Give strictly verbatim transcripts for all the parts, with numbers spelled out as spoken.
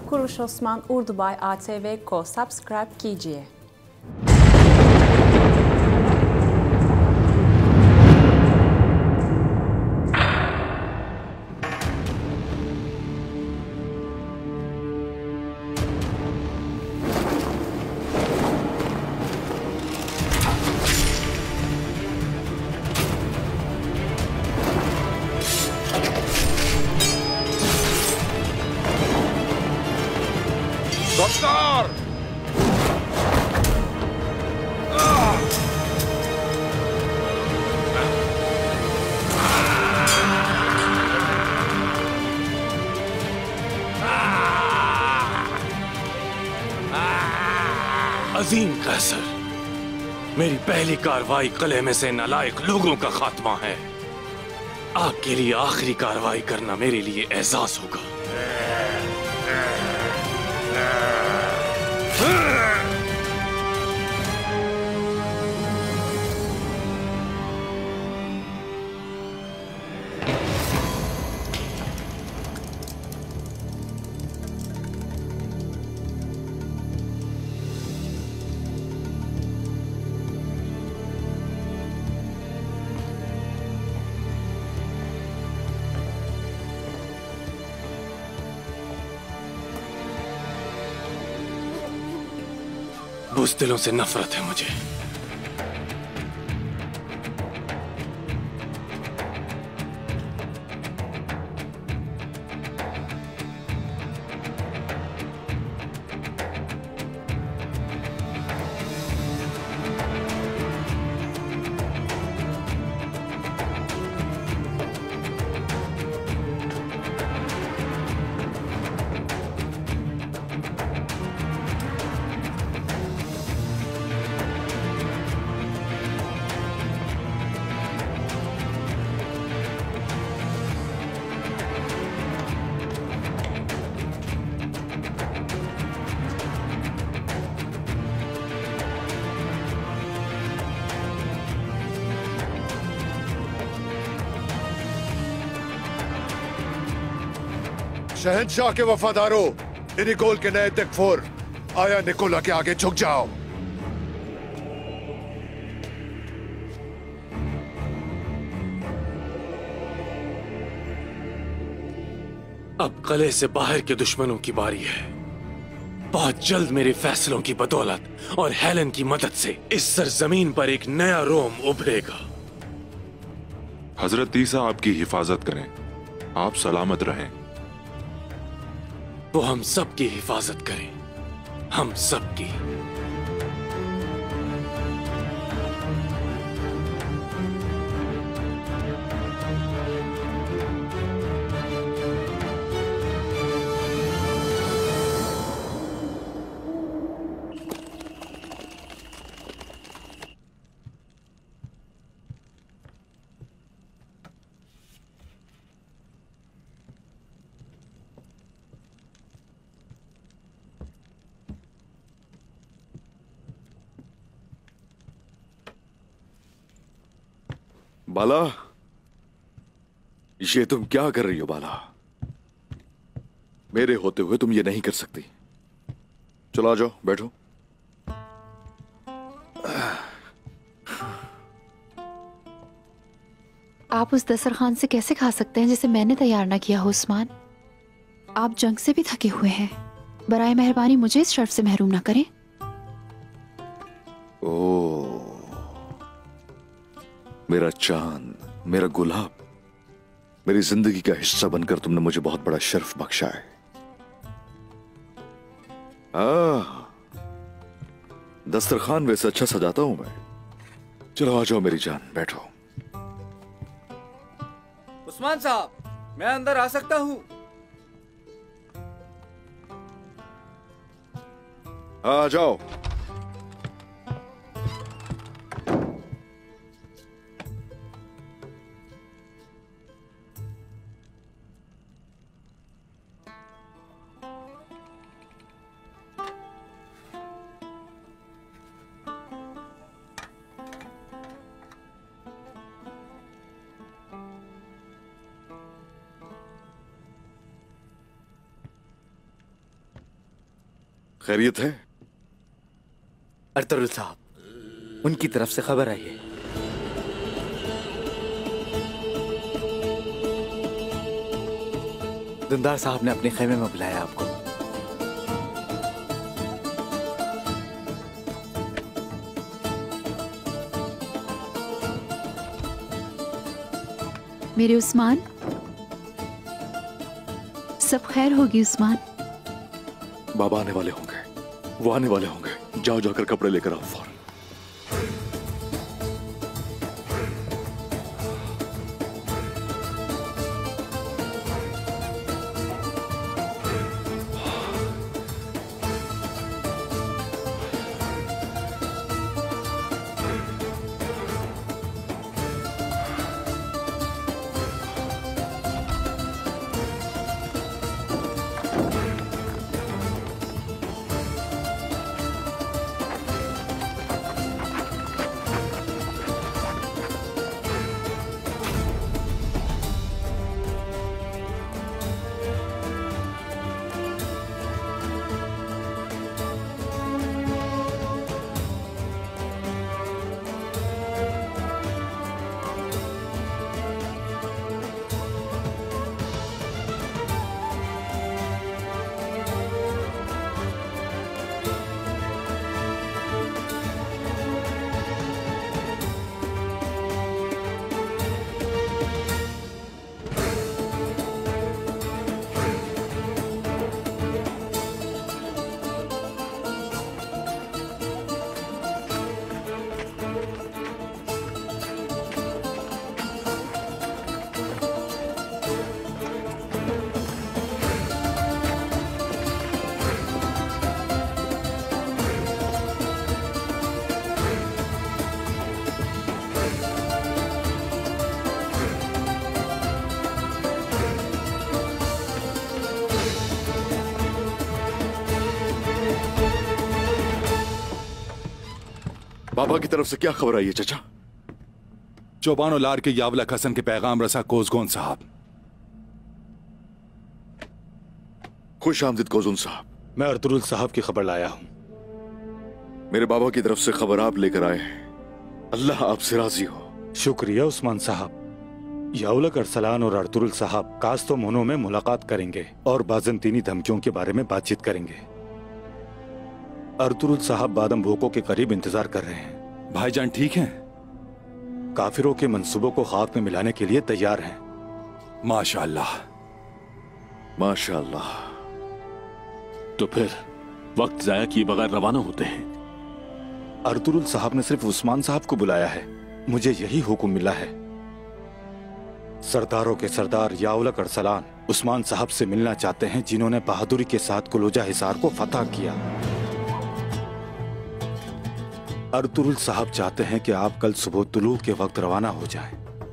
कुरुश ओस्मान उर्दूबाई आरटीवी को सब्सक्राइब कीजिए। Doktor! अजीम कैसर, मेरी पहली कार्रवाई किले में से नालायक लोगों का खात्मा है। आपके लिए आखिरी कार्रवाई करना मेरे लिए एजाज होगा। बुज़दिलों से नफरत है मुझे। शहंशाह के वफादारों, निकोल के नए तकफुर, आया निकोला के आगे झुक जाओ। अब किले से बाहर के दुश्मनों की बारी है। बहुत जल्द मेरे फैसलों की बदौलत और हेलन की मदद से इस सरजमीन पर एक नया रोम उभरेगा। हजरत ईसा आपकी हिफाजत करें, आप सलामत रहें। वो हम सब की हिफाजत करें, हम सब की। बाला, ये तुम क्या कर रही हो बाला? मेरे होते हुए तुम ये नहीं कर सकती। चलो आ जाओ, बैठो। आप उस दस्तरखान से कैसे खा सकते हैं जिसे मैंने तैयार ना किया हो उस्मान? आप जंग से भी थके हुए हैं। बराए मेहरबानी मुझे इस शर्फ से महरूम ना करें। ओ, मेरा चांद, मेरा गुलाब, मेरी जिंदगी का हिस्सा बनकर तुमने मुझे बहुत बड़ा शर्फ बख्शा है। आ, दस्तरखान वैसे अच्छा सजाता हूं मैं। चलो आ जाओ मेरी जान, बैठो। उस्मान साहब, मैं अंदर आ सकता हूं? आ जाओ। खैरियत है? अर्तुगरुल साहब, उनकी तरफ से खबर आई है। दुंदार साहब ने अपने खेमे में बुलाया आपको। मेरे उस्मान, सब खैर होगी उस्मान? बाबा आने वाले होंगे, वो आने वाले होंगे। जाओ जाकर कपड़े लेकर आओ फौरन। बाबा की तरफ से क्या खबर आई है चचा? चौबानो लार के यावलक हसन के पैगाम रसा कोजगोन साहब। खुश आमदीद कोजुन साहब। मैं अर्तुगरुल साहब की खबर लाया हूं। मेरे बाबा की तरफ से खबर आप लेकर आए हैं। अल्लाह आपसे राजी हो। शुक्रिया उस्मान साहब। यावलक अरसलान और अर्तुगरुल साहब कास्तों मोनो में मुलाकात करेंगे और बाज़ंतीनी धमकियों के बारे में बातचीत करेंगे। अर्तुगरुल साहब बादम भोको के करीब इंतजार कर रहे हैं। भाईजान ठीक हैं? काफिरों के मंसूबों को खाक में मिलाने के लिए तैयार हैं। माशाअल्लाह, माशाअल्लाह। तो फिर वक्त जाया किए बगैर रवाना होते हैं। अर्तुगरुल साहब ने सिर्फ उस्मान साहब को बुलाया है। मुझे यही हुक्म मिला है। सरदारों के सरदार यावलक अरसलान उस्मान साहब से मिलना चाहते हैं, जिन्होंने बहादुरी के साथ कुलोजा हिसार को फतह किया। अर्तुगरुल साहब चाहते हैं कि आप कल सुबह तुलू के वक्त रवाना हो जाएं।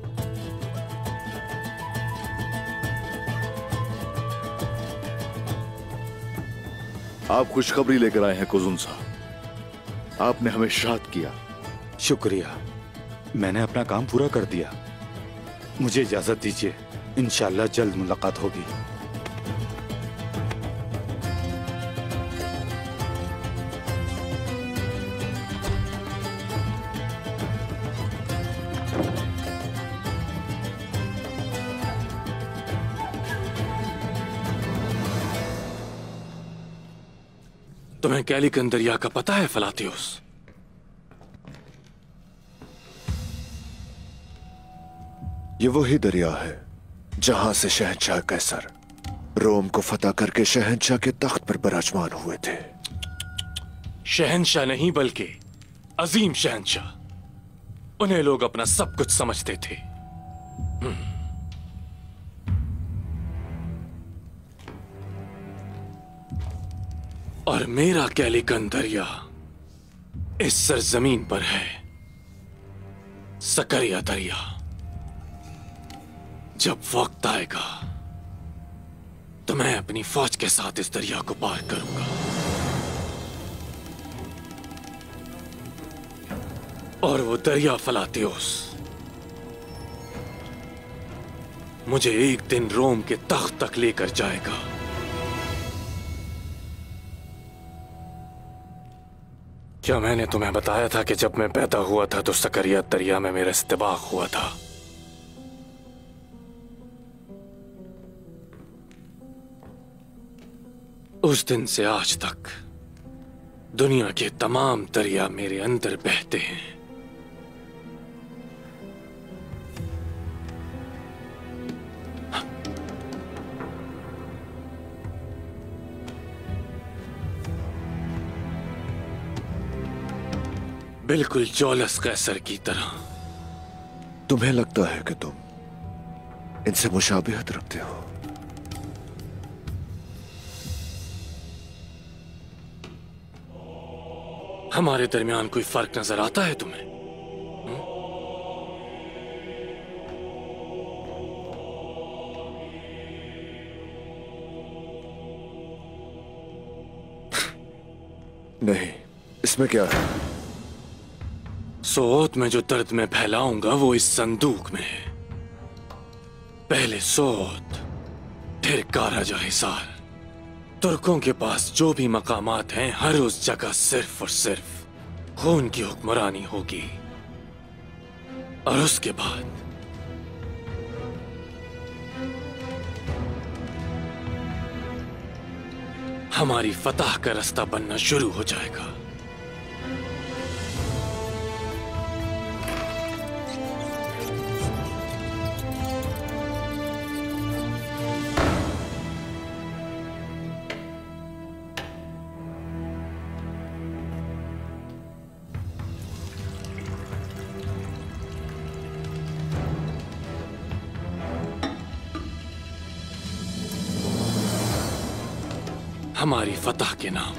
आप खुशखबरी लेकर आए हैं कोजुन साहब। आपने हमें शाद किया। शुक्रिया, मैंने अपना काम पूरा कर दिया। मुझे इजाजत दीजिए, इंशाअल्लाह जल्द मुलाकात होगी। तुम्हें कैलिकन दरिया का पता है फलातियोस? ये वही दरिया है जहां से शहंशाह कैसर रोम को फतह करके शहंशाह के तख्त पर विराजमान हुए थे। शहंशाह नहीं बल्कि अजीम शहंशाह। उन्हें लोग अपना सब कुछ समझते थे। और मेरा कैलिकन दरिया इस सरजमीन पर है, सकरिया दरिया। जब वक्त आएगा तो मैं अपनी फौज के साथ इस दरिया को पार करूंगा और वो दरिया फलातियोस मुझे एक दिन रोम के तख्त तक लेकर जाएगा। क्या मैंने तुम्हें बताया था कि जब मैं पैदा हुआ था तो सकरिया दरिया में मेरा इस्तिबाक हुआ था? उस दिन से आज तक दुनिया के तमाम दरिया मेरे अंदर बहते हैं। बिल्कुल जौलस कैसर की तरह। तुम्हें लगता है कि तुम इनसे मुशाबिहत रखते हो? हमारे दरमियान कोई फर्क नजर आता है तुम्हें? हुँ? नहीं, इसमें क्या है? सोत में जो दर्द मैं फैलाऊंगा वो इस संदूक में है। पहले सोत, फिर काराजा हिसार। तुर्कों के पास जो भी मकामात हैं, हर उस जगह सिर्फ और सिर्फ खून की हुक्मरानी होगी। और उसके बाद हमारी फतह का रास्ता बनना शुरू हो जाएगा। हमारी फतह के नाम।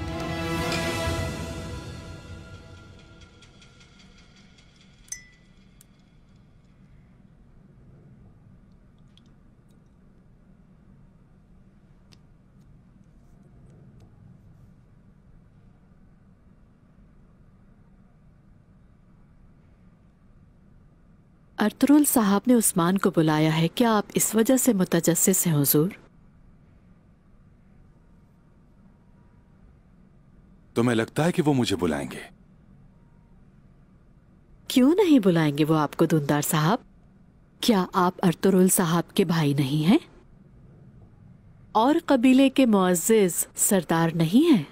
अर्तुरुल साहब ने उस्मान को बुलाया है। क्या आप इस वजह से मुतजस्सिस हैं हुजूर? तुम्हें लगता है कि वो मुझे बुलाएंगे? क्यों नहीं बुलाएंगे वो आपको दुंदार साहब? क्या आप अर्तुरुल साहब के भाई नहीं हैं? और कबीले के मुअज्जिज सरदार नहीं हैं?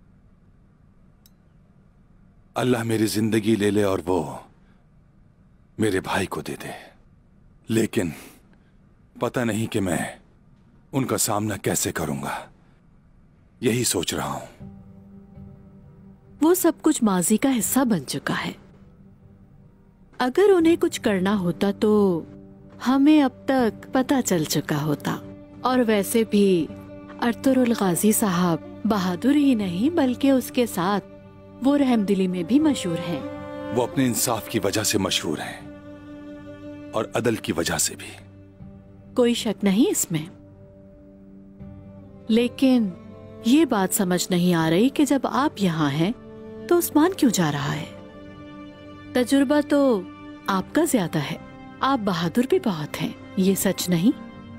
अल्लाह मेरी जिंदगी ले ले और वो मेरे भाई को दे दे, लेकिन पता नहीं कि मैं उनका सामना कैसे करूंगा। यही सोच रहा हूं। वो सब कुछ माजी का हिस्सा बन चुका है। अगर उन्हें कुछ करना होता तो हमें अब तक पता चल चुका होता। और वैसे भी अर्तुरुल गाजी साहब बहादुर ही नहीं बल्कि उसके साथ वो रहमदिली में भी मशहूर हैं। वो अपने इंसाफ की वजह से मशहूर हैं और अदल की वजह से भी। कोई शक नहीं इसमें, लेकिन ये बात समझ नहीं आ रही कि जब आप यहाँ हैं तो उस्मान क्यों जा रहा है? तजुर्बा तो आपका ज्यादा है, आप बहादुर भी बहुत हैं, ये सच नहीं?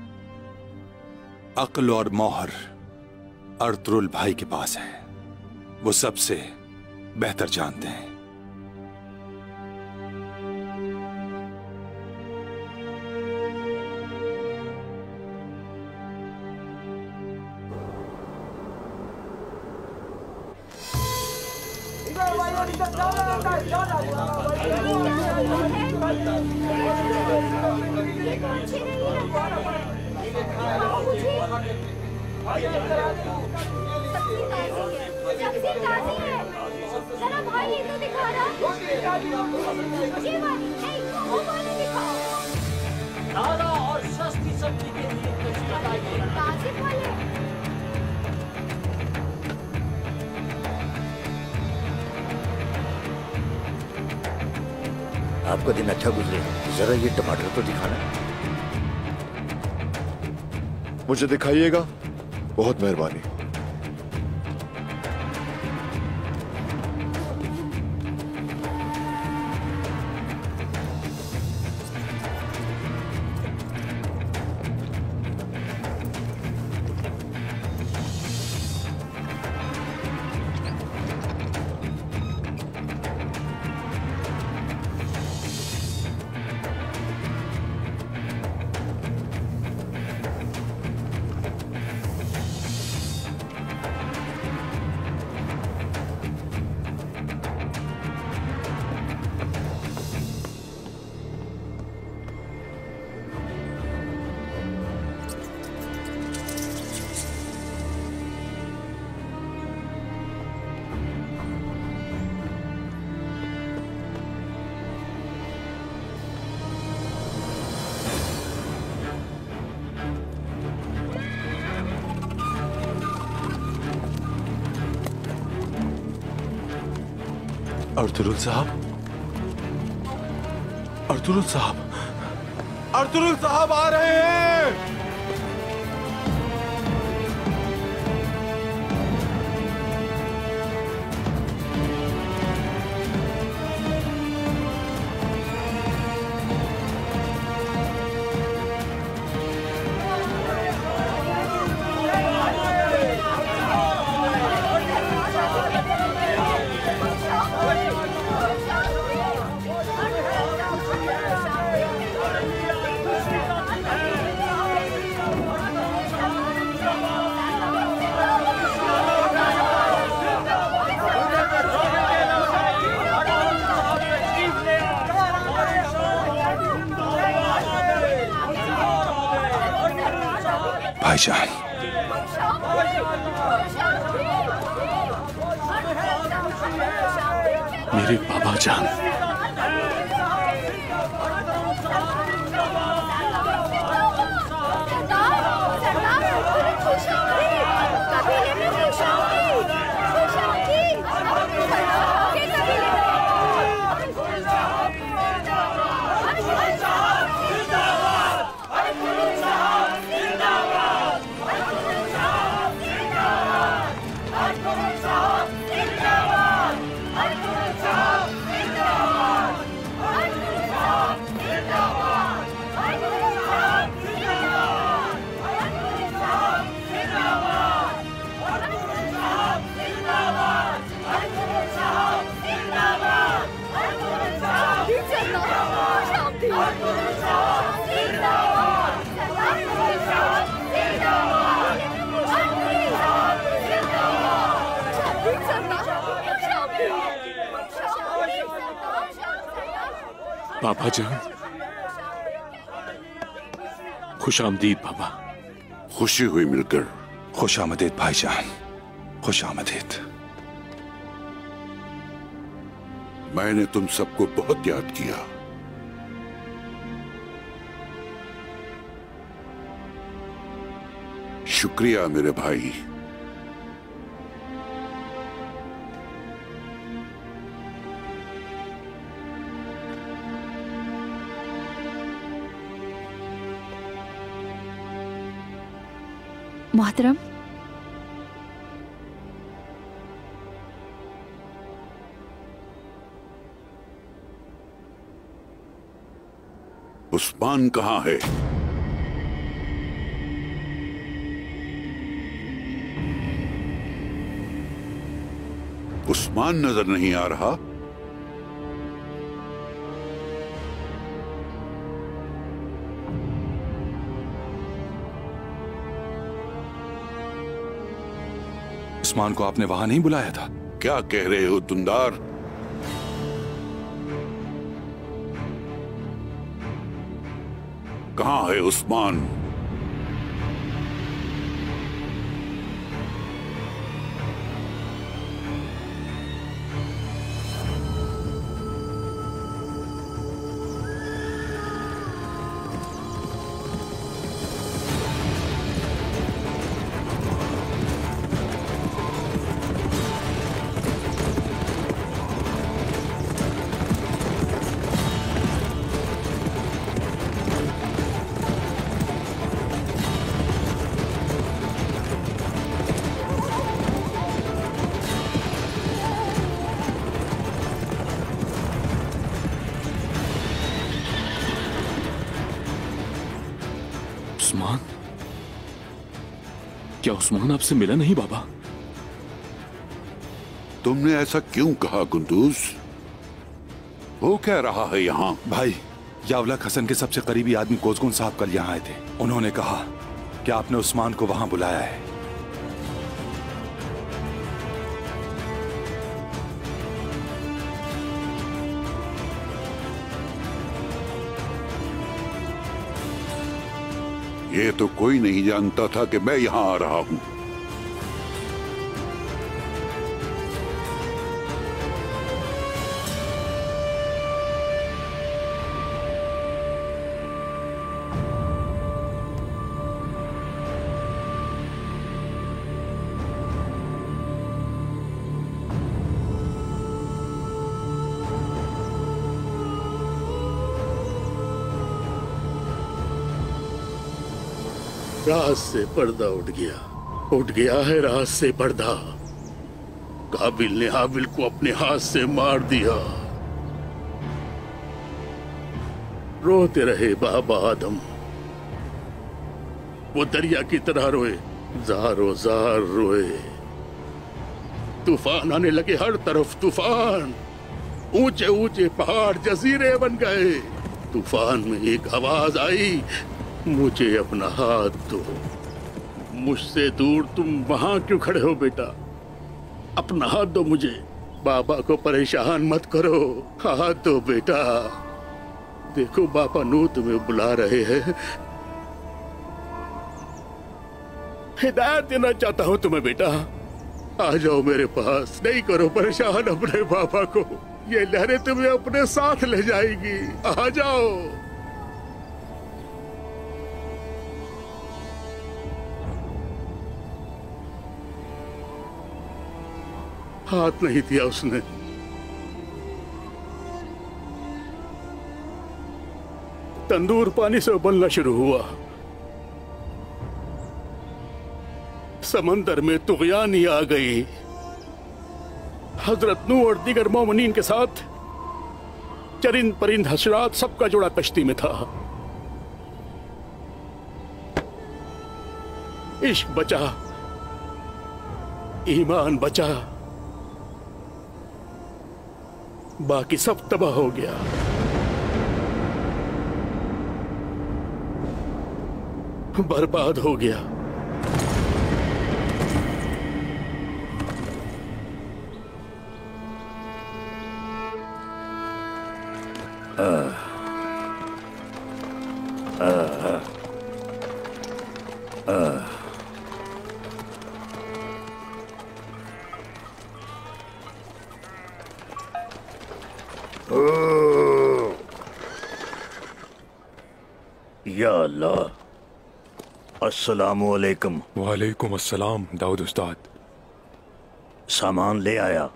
अक्ल और मोहर अर्तुरुल भाई के पास है। वो सबसे बेहतर जानते हैं। आपका दिन अच्छा गुजरे, जरा ये टमाटर तो दिखाना। मुझे दिखाइएगा, बहुत मेहरबानी। अर्तुरुल साहब, अर्तुरुल साहब, अर्तुरुल साहब आ रहे हैं। भाईजान, मेरे बाबा जान, बाबा जान, खुश आमदीद बाबा। खुशी हुई मिलकर। खुश आमदीद भाईजान, खुश आमदीद। मैंने तुम सबको बहुत याद किया। शुक्रिया मेरे भाई। मोहतरम, उस्मान कहाँ है? उस्मान नजर नहीं आ रहा। उस्मान को आपने वहां नहीं बुलाया था? क्या कह रहे हो दुंदार? कहां है उस्मान? उस्मान? क्या उस्मान आपसे मिला नहीं बाबा? तुमने ऐसा क्यों कहा कुंदूज? वो क्या रहा है यहाँ? भाई, यावलक हसन के सबसे करीबी आदमी कोजगुन साहब कल यहाँ आए थे। उन्होंने कहा कि आपने उस्मान को वहां बुलाया है। ये तो कोई नहीं जानता था कि मैं यहां आ रहा हूं। राज से पर्दा उठ गया, उठ गया है राज से पर्दा। काबिल ने हाबिल को अपने हाथ से मार दिया। रोते रहे बाबा आदम, वो दरिया की तरह रोए, जारो जार रोए। तूफान आने लगे, हर तरफ तूफान, ऊंचे ऊंचे पहाड़ जजीरे बन गए। तूफान में एक आवाज आई, मुझे अपना हाथ दो। मुझसे दूर तुम वहां क्यों खड़े हो बेटा? अपना हाथ दो मुझे। बाबा को परेशान मत करो, हाथ दो बेटा। देखो बाबा नू तुम्हें बुला रहे हैं। हिदायत देना चाहता हूं तुम्हें बेटा, आ जाओ मेरे पास। नहीं करो परेशान अपने बाबा को, ये लहरें तुम्हें अपने साथ ले जाएगी। आ जाओ। हाथ नहीं दिया उसने। तंदूर पानी से उबलना शुरू हुआ। समंदर में तुगयानी आ गई। हजरत नूह और दीगर मोमिनीन के साथ चरिंद परिंद हशरात सबका जोड़ा कश्ती में था। इश्क बचा, ईमान बचा, बाकी सब तबाह हो गया। बर्बाद हो गया। आ, आ, आ, आ, ओ, या अल्लाह। अस्सलामु अलैकुम। वालेकुम अस्सलाम दाऊद उस्ताद। सामान ले आया।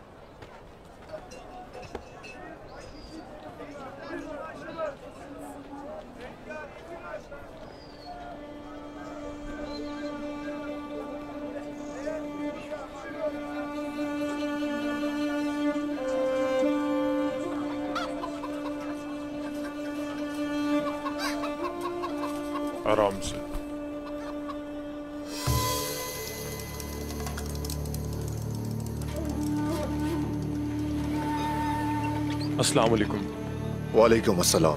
आराम से। अस्सलाम वालेकुम। वालेकुम अस्सलाम।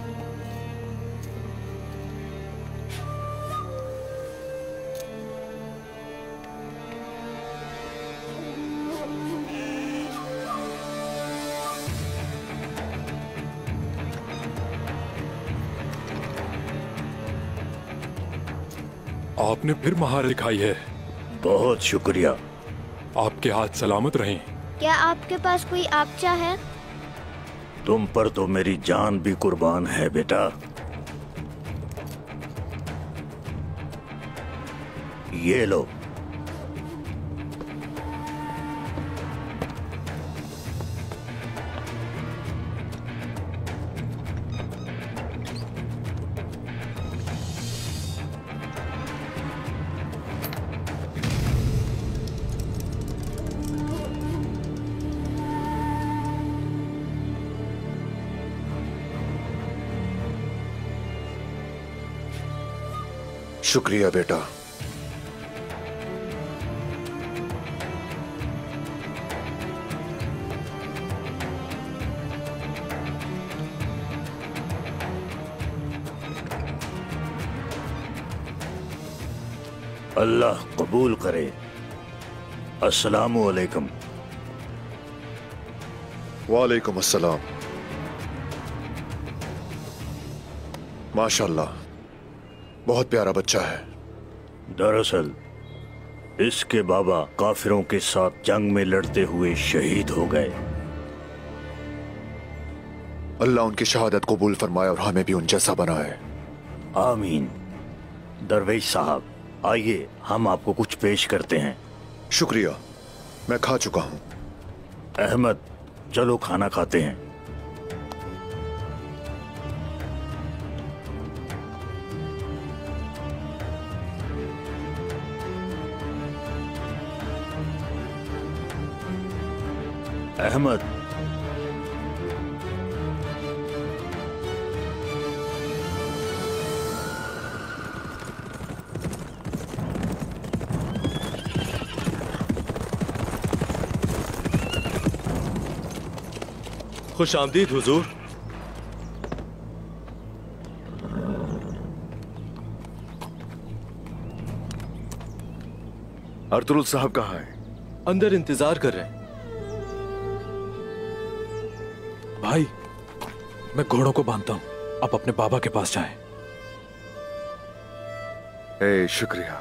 आपने फिर महारत दिखाई है। बहुत शुक्रिया। आपके हाथ सलामत रहें। क्या आपके पास कोई आगचा है? तुम पर तो मेरी जान भी कुर्बान है बेटा। ये लो। शुक्रिया बेटा। अल्लाह कबूल करे। अस्सलामु अलैकुम। वालेकुम अस्सलाम। माशाल्लाह, बहुत प्यारा बच्चा है। दरअसल इसके बाबा काफिरों के साथ जंग में लड़ते हुए शहीद हो गए। अल्लाह उनकी शहादत कबूल फरमाए और हमें भी उन जैसा बनाए। आमीन। दरवेश साहब, आइए हम आपको कुछ पेश करते हैं। शुक्रिया, मैं खा चुका हूं। अहमद, चलो खाना खाते हैं। अहमद, खुश आमदीद हुजूर। अर्तुल साहब कहाँ है? अंदर इंतजार कर रहे हैं। भाई, मैं घोड़ों को बांधता हूं, आप अपने बाबा के पास जाएं। ए, शुक्रिया।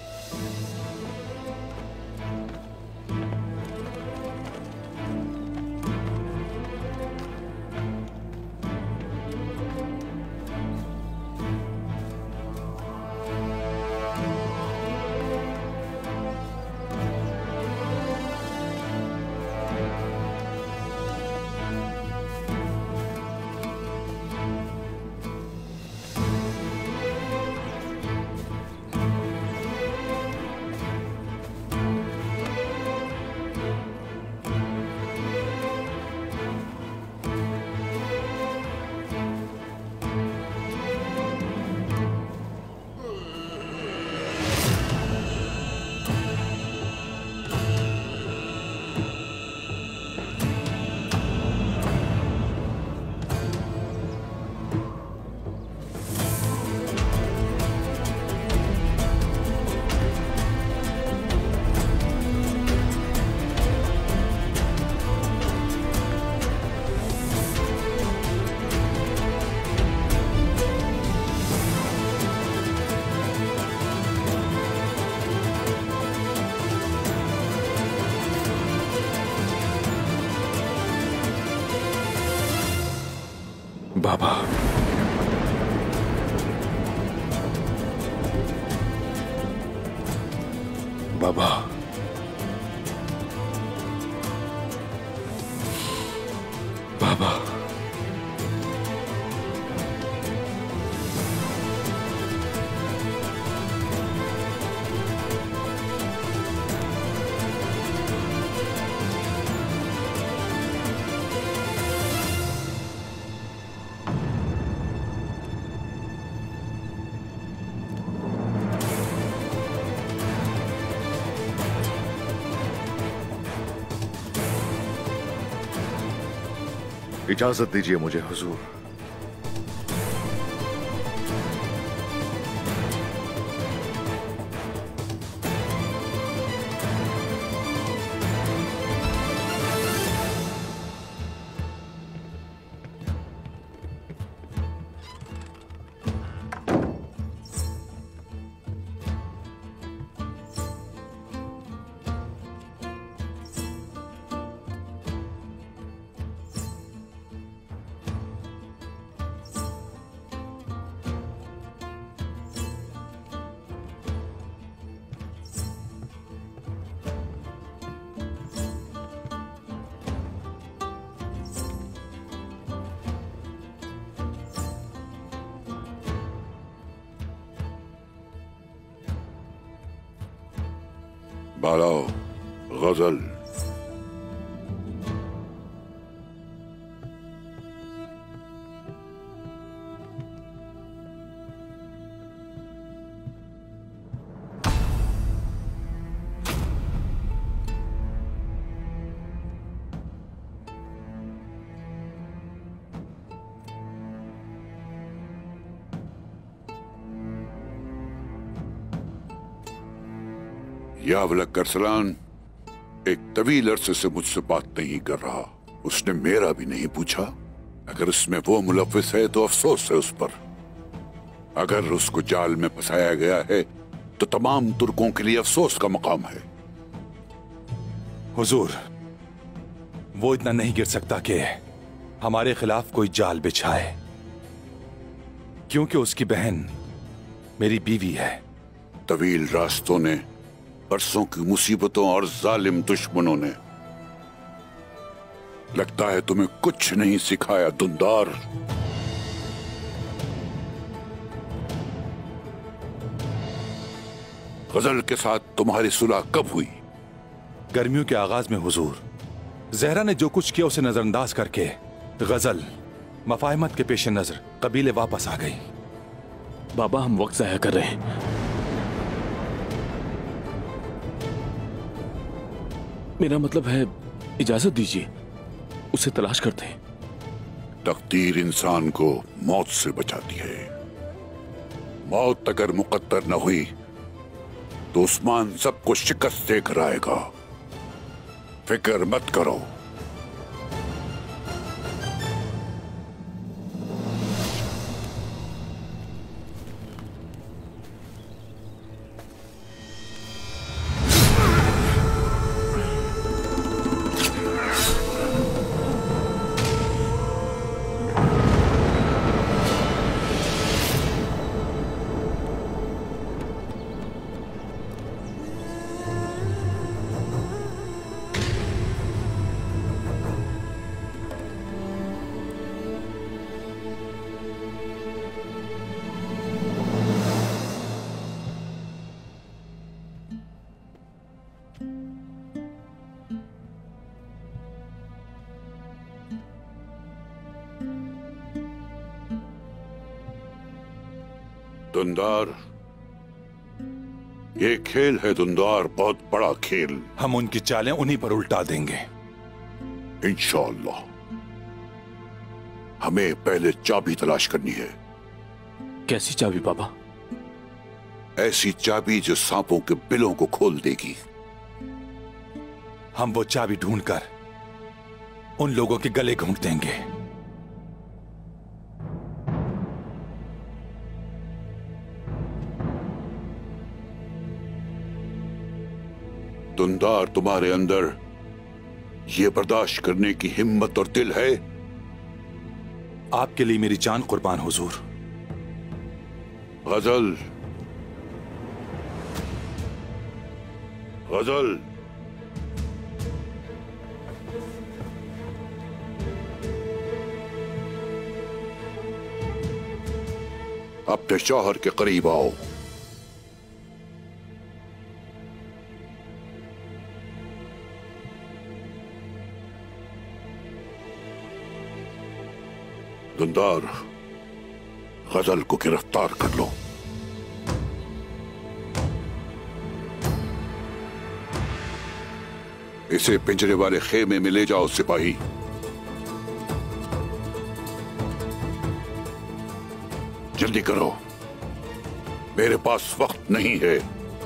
बाबा, बाबा, बाबा, इजाजत दीजिए मुझे हुजूर। बालाओ गजल। यावलक अरसलान एक तवील अरसे से मुझसे बात नहीं कर रहा। उसने मेरा भी नहीं पूछा। अगर उसमें वो मुलव्विस है तो अफसोस है उस पर। अगर उसको जाल में फंसाया गया है तो तमाम तुर्कों के लिए अफसोस का मकाम है। हुजूर, वो इतना नहीं गिर सकता कि हमारे खिलाफ कोई जाल बिछाए, क्योंकि उसकी बहन मेरी बीवी है। तवील रास्तों ने, बरसों की मुसीबतों और जालिम दुश्मनों ने, लगता है तुम्हें कुछ नहीं सिखाया दुंदार। गजल के साथ तुम्हारी सुलह कब हुई? गर्मियों के आगाज में हुजूर। जहरा ने जो कुछ किया उसे नजरअंदाज करके गजल मफाहमत के पेश नजर कबीले वापस आ गई। बाबा, हम वक्त जाया कर रहे हैं। मेरा मतलब है, इजाजत दीजिए, उसे तलाश करते हैं। तकदीर इंसान को मौत से बचाती है। मौत अगर मुकद्दर न हुई तो उस्मान सबको शिकस्त देकर आएगा। फिक्र मत करो। दुंदार, ये खेल है दुंदार, बहुत बड़ा खेल। हम उनकी चालें उन्हीं पर उल्टा देंगे इंशाअल्लाह। हमें पहले चाबी तलाश करनी है। कैसी चाबी बाबा? ऐसी चाबी जो सांपों के बिलों को खोल देगी। हम वो चाबी ढूंढकर उन लोगों के गले घोंट देंगे। दुंदार, तुम्हारे अंदर ये बर्दाश्त करने की हिम्मत और दिल है? आपके लिए मेरी जान कुर्बान हुजूर। गजल, गजल, अपने शौहर के करीब आओ। दुंदार, गजल को गिरफ्तार कर लो। इसे पिंजरे वाले खेमे में ले जाओ सिपाही। जल्दी करो, मेरे पास वक्त नहीं है।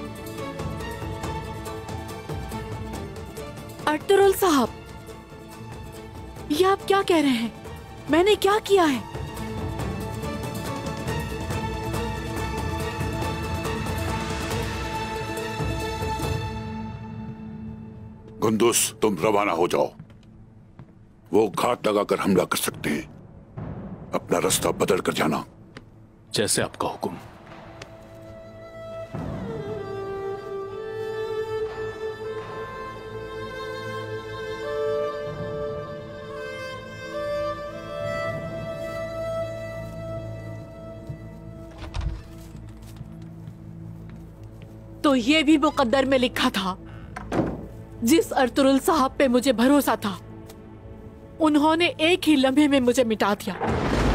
अर्तुगरुल साहब, ये आप क्या कह रहे हैं? मैंने क्या किया है? गुंदुस, तुम रवाना हो जाओ। वो घात लगाकर हमला कर सकते हैं। अपना रास्ता बदल कर जाना। जैसे आपका हुक्म। तो ये भी मुकद्दर में लिखा था। जिस अर्तुगरुल साहब पे मुझे भरोसा था, उन्होंने एक ही लम्हे में मुझे मिटा दिया।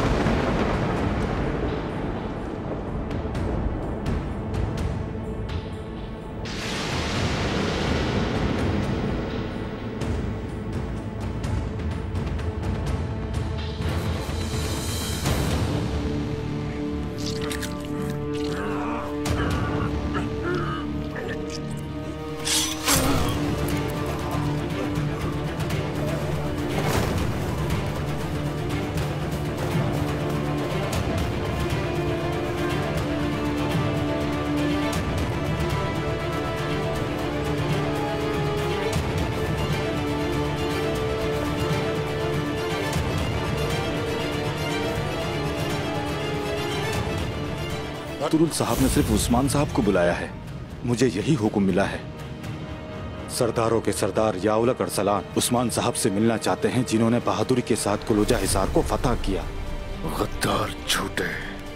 अर्तुगरुल साहब ने सिर्फ उस्मान साहब को बुलाया है। मुझे यही हुक्म मिला है। सरदारों के सरदार याउलक अरसलान उस्मान साहब से मिलना चाहते हैं, जिन्होंने बहादुरी के साथ कुलूजा हिसार को फतह किया। गद्दार झूठे,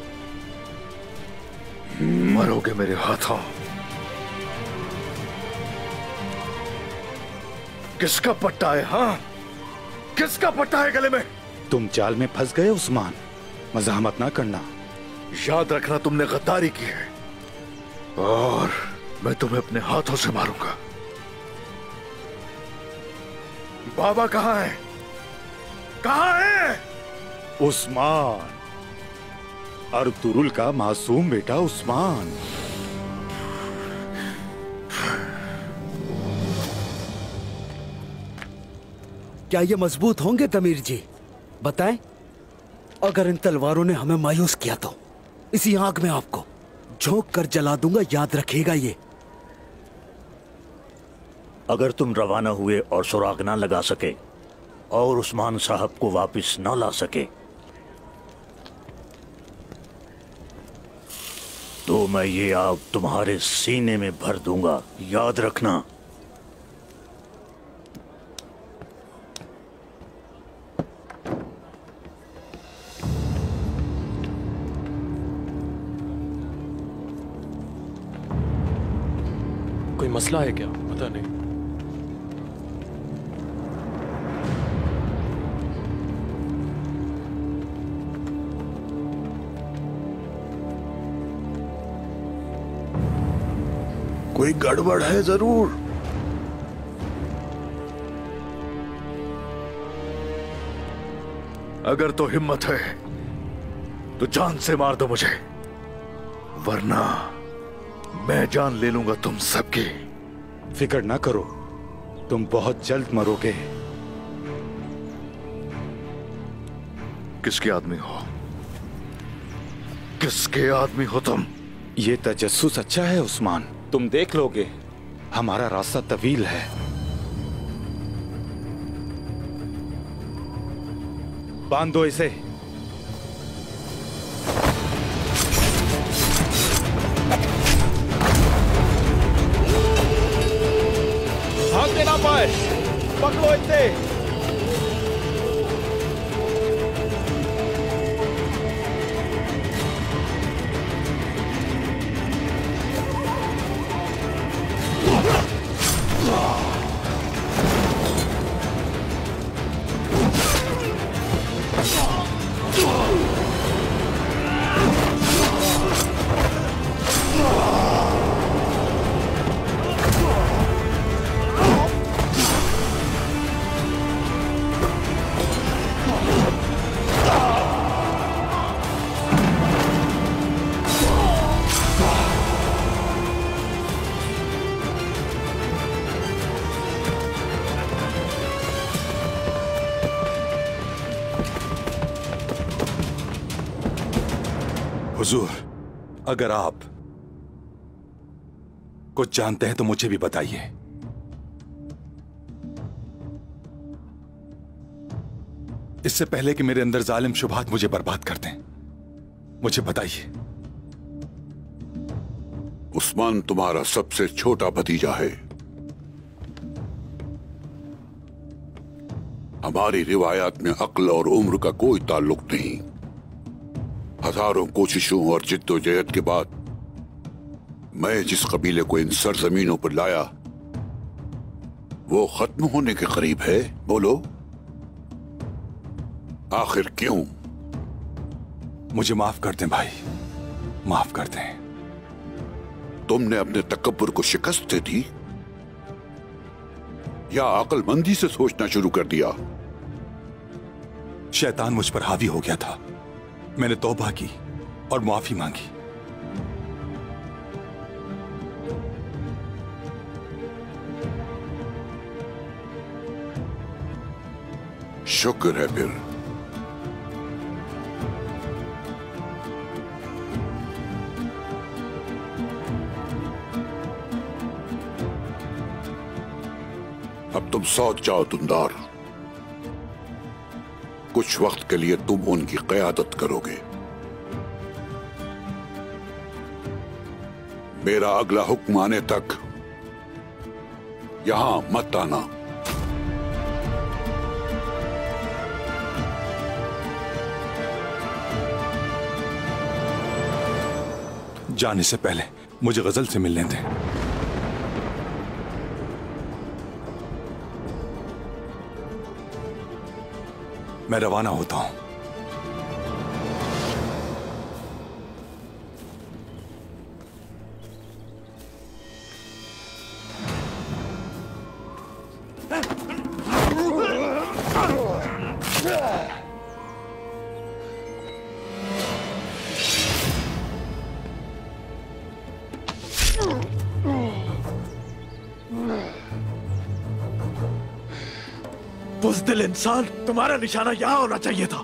मरोगे मेरे हाथों। किसका पट्टा है? हाँ, किसका पट्टा है गले में? तुम जाल में फंस गए उस्मान, मजामत ना करना। याद रखना, तुमने गद्दारी की है और मैं तुम्हें अपने हाथों से मारूंगा। बाबा कहाँ है? कहाँ है? उस्मान, अर्तुरुल का मासूम बेटा उस्मान। क्या ये मजबूत होंगे तमीर जी? बताएं। अगर इन तलवारों ने हमें मायूस किया तो इसी आग में आपको झोंक कर जला दूंगा, याद रखिएगा ये। अगर तुम रवाना हुए और सुराग ना लगा सके और उस्मान साहब को वापस ना ला सके तो मैं ये आग तुम्हारे सीने में भर दूंगा, याद रखना। कोई मसला है क्या? पता नहीं। कोई गड़बड़ है जरूर। अगर तो हिम्मत है तो जान से मार दो मुझे, वरना मैं जान ले लूंगा तुम सबकी। फिक्र ना करो, तुम बहुत जल्द मरोगे। किसके आदमी हो? किसके आदमी हो तुम? ये तजस्सुस अच्छा है उस्मान, तुम देख लोगे। हमारा रास्ता तवील है। बांध दो इसे। भागते ना पाए, पकड़ो इसे। हुजूर, अगर आप कुछ जानते हैं तो मुझे भी बताइए। इससे पहले कि मेरे अंदर जालिम शुबहात मुझे बर्बाद कर दें, मुझे बताइए। उस्मान तुम्हारा सबसे छोटा भतीजा है। हमारी रिवायात में अक्ल और उम्र का कोई ताल्लुक नहीं। हजारों कोशिशों और जिद्दोजहद के बाद मैं जिस कबीले को इन सरजमीनों पर लाया वो खत्म होने के करीब है। बोलो, आखिर क्यों? मुझे माफ कर दें भाई, माफ कर दें। तुमने अपने तकब्बुर को शिकस्त दे दी या अक्लमंदी से सोचना शुरू कर दिया? शैतान मुझ पर हावी हो गया था। मैंने तौबा की और माफी मांगी। शुक्र है फिर। अब तुम सौच जाओ दुंदार। कुछ वक्त के लिए तुम उनकी क़यादत करोगे। मेरा अगला हुक्म आने तक यहां मत आना। जाने से पहले मुझे गजल से मिलने दें। मैं रवाना होता हूं। बुज़दिल इंसान, तुम्हारा निशाना यहां होना चाहिए था।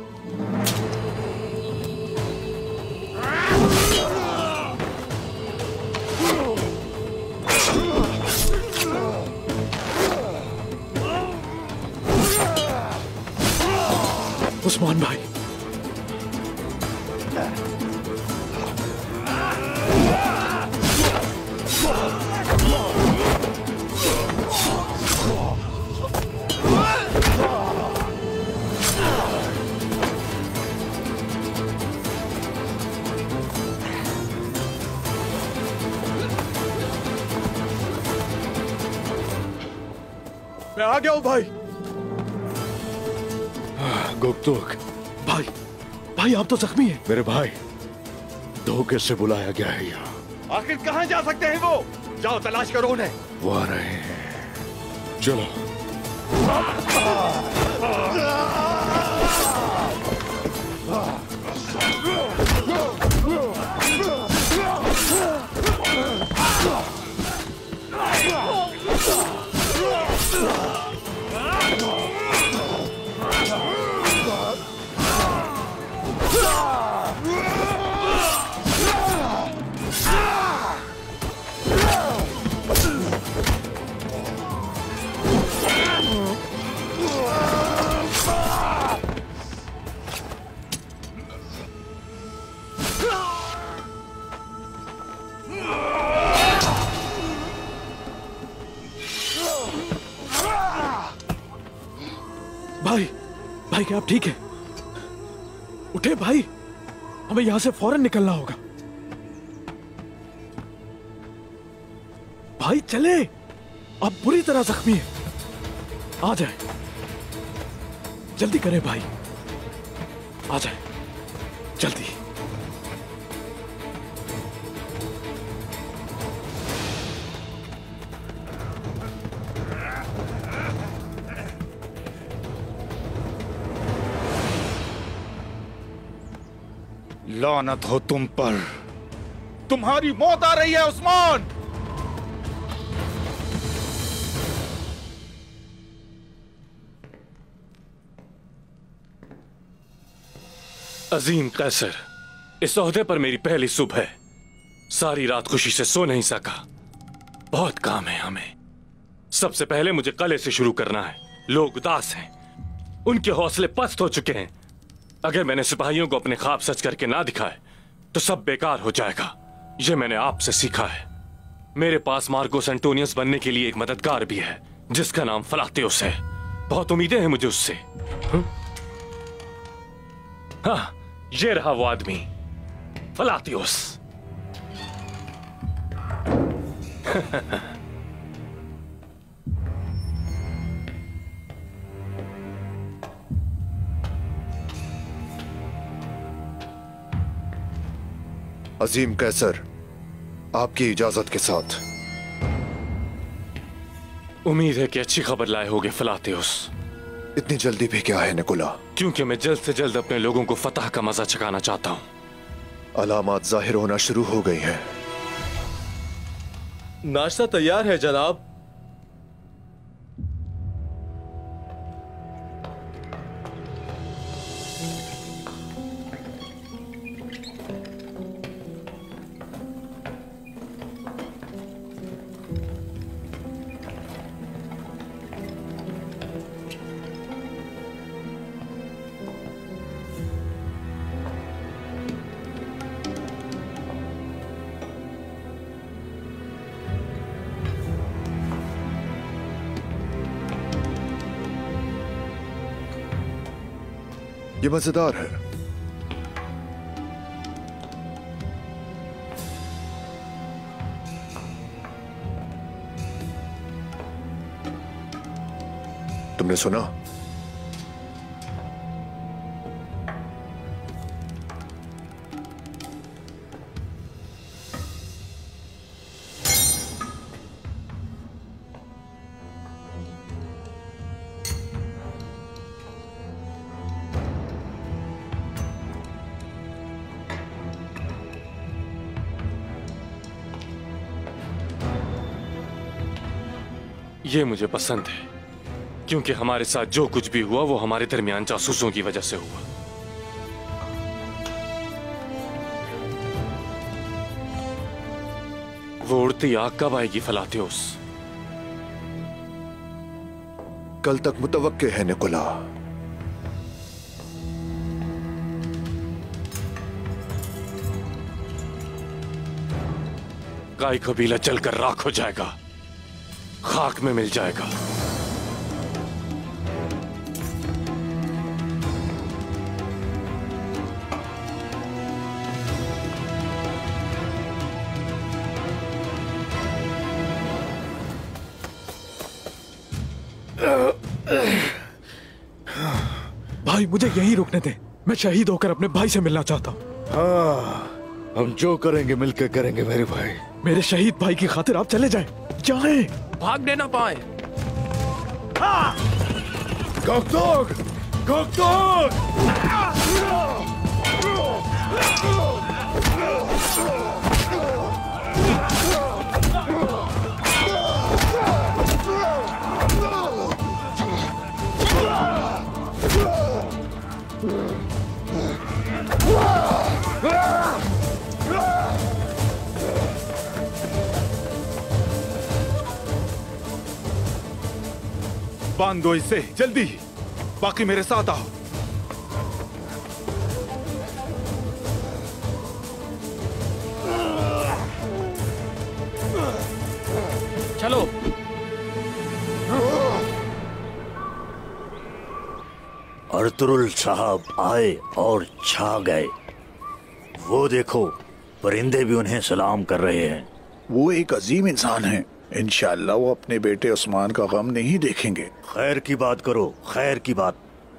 उस्मान भाई, मैं आ गया हूं भाई। गुप्तुक, भाई भाई आप तो जख्मी हैं। मेरे भाई, धोखे से बुलाया गया है यहाँ। आखिर कहां जा सकते हैं वो? जाओ तलाश करो उन्हें। वो आ रहे हैं, चलो। भाई भाई क्या आप ठीक है? उठे भाई, हमें यहां से फौरन निकलना होगा। भाई चले, आप बुरी तरह जख्मी हैं। आ जाए, जल्दी करें भाई, आ जाए जल्दी। लानत हो तुम पर। तुम्हारी मौत आ रही है उस्मान। अजीम कैसर, इस ओहदे पर मेरी पहली सुबह है। सारी रात खुशी से सो नहीं सका। बहुत काम है हमें। सबसे पहले मुझे कले से शुरू करना है। लोग उदास हैं, उनके हौसले पस्त हो चुके हैं। अगर मैंने सिपाहियों को अपने ख्वाब सच करके ना दिखाए तो सब बेकार हो जाएगा। यह मैंने आपसे सीखा है। मेरे पास मार्कोस एंटोनियस बनने के लिए एक मददगार भी है जिसका नाम फलातियोस है। बहुत उम्मीदें हैं मुझे उससे। हाँ, ये रहा वो आदमी, फलातियोस। अजीम कैसर, आपकी इजाजत के साथ। उम्मीद है कि अच्छी खबर लाए होगे फलातियोस। इतनी जल्दी भी क्या है निकोला? क्योंकि मैं जल्द से जल्द अपने लोगों को फतह का मजा चखाना चाहता हूं। अलामात जाहिर होना शुरू हो गई हैं। नाश्ता तैयार है जनाब। ये मजेदार है। तुमने सुना? ये मुझे पसंद है, क्योंकि हमारे साथ जो कुछ भी हुआ वो हमारे दरमियान जासूसों की वजह से हुआ। वो उड़ती आग कब आएगी फलातियोस? कल तक मुतवक्के है निकोला। गाय कबीला जलकर राख हो जाएगा, खाक में मिल जाएगा। भाई मुझे यहीं रुकने दे, मैं शहीद होकर अपने भाई से मिलना चाहता हूँ। हाँ, हम जो करेंगे मिलकर करेंगे मेरे भाई। मेरे शहीद भाई की खातिर आप चले जाएं, जाएं। भागने ना पाए। गोकदोग, गोकदोग! बांध दो इसे जल्दी, बाकी मेरे साथ आओ। चलो। अर्तुरुल साहब आए और छा गए। वो देखो, परिंदे भी उन्हें सलाम कर रहे हैं। वो एक अजीम इंसान है, इंशाअल्लाह वो अपने बेटे उस्मान का गम नहीं देखेंगे। खैर की बात करो, खैर की बात।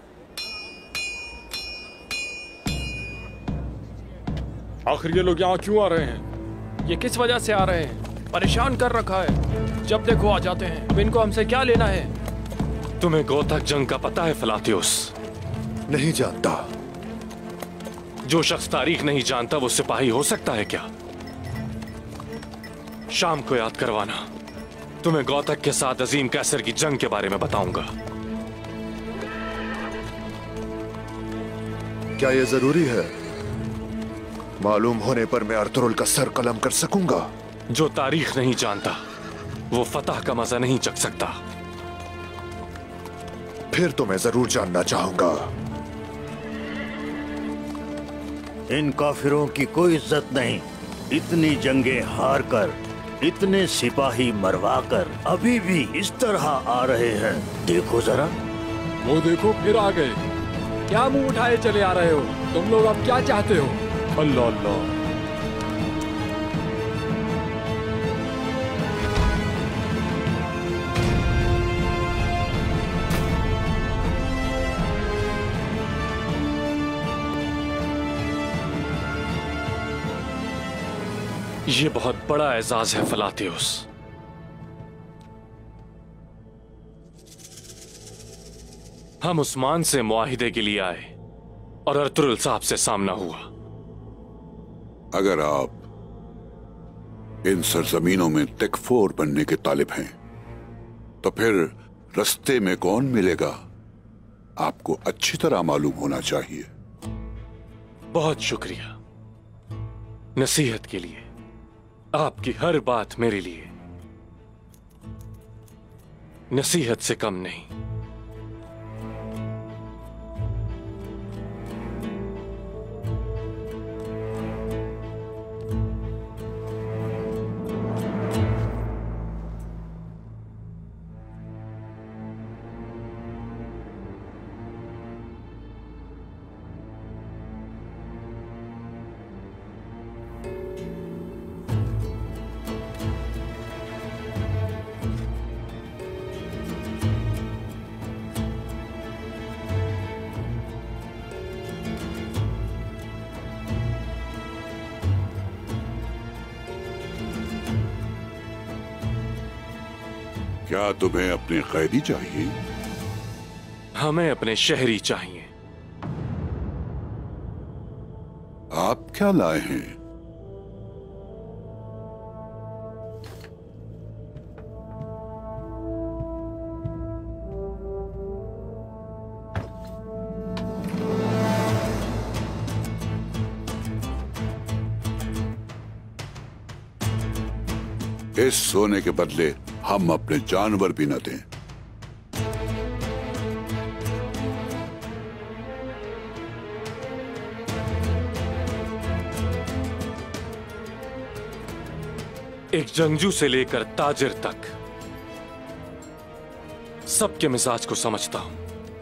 आखिर ये लोग यहाँ क्यों आ रहे हैं? ये किस वजह से आ रहे हैं? परेशान कर रखा है, जब देखो आ जाते हैं। अब इनको हमसे क्या लेना है? तुम्हें गोतक जंग का पता है फलातियोस? नहीं जानता। जो शख्स तारीख नहीं जानता वो सिपाही हो सकता है क्या? शाम को याद करवाना, तुम्हें गौतक के साथ अजीम कैसर की जंग के बारे में बताऊंगा। क्या यह जरूरी है? मालूम होने पर मैं अर्तुरुल का सर कलम कर सकूंगा। जो तारीख नहीं जानता वो फतह का मजा नहीं चख सकता। फिर तो मैं जरूर जानना चाहूंगा। इन काफिरों की कोई इज्जत नहीं। इतनी जंगें हार कर, इतने सिपाही मरवा कर अभी भी इस तरह आ रहे हैं। देखो जरा। वो देखो फिर आ गए। क्या मुंह उठाए चले आ रहे हो? तुम लोग अब क्या चाहते हो? अल्लाह अल्लाह। ये बहुत बड़ा एजाज है फलातियोस। हम उस्मान से मुआहिदे के लिए आए और अर्तुरुल साहब से सामना हुआ। अगर आप इन सरजमीनों में तकफोर बनने के तालिब हैं, तो फिर रास्ते में कौन मिलेगा आपको अच्छी तरह मालूम होना चाहिए। बहुत शुक्रिया नसीहत के लिए। आपकी हर बात मेरे लिए नसीहत से कम नहीं। क्या तुम्हें अपने कैदी चाहिए? हमें अपने शहरी चाहिए। आप क्या लाए हैं? इस सोने के बदले हम अपने जानवर भी न दें। एक जंगजू से लेकर ताजिर तक सबके मिजाज को समझता हूं।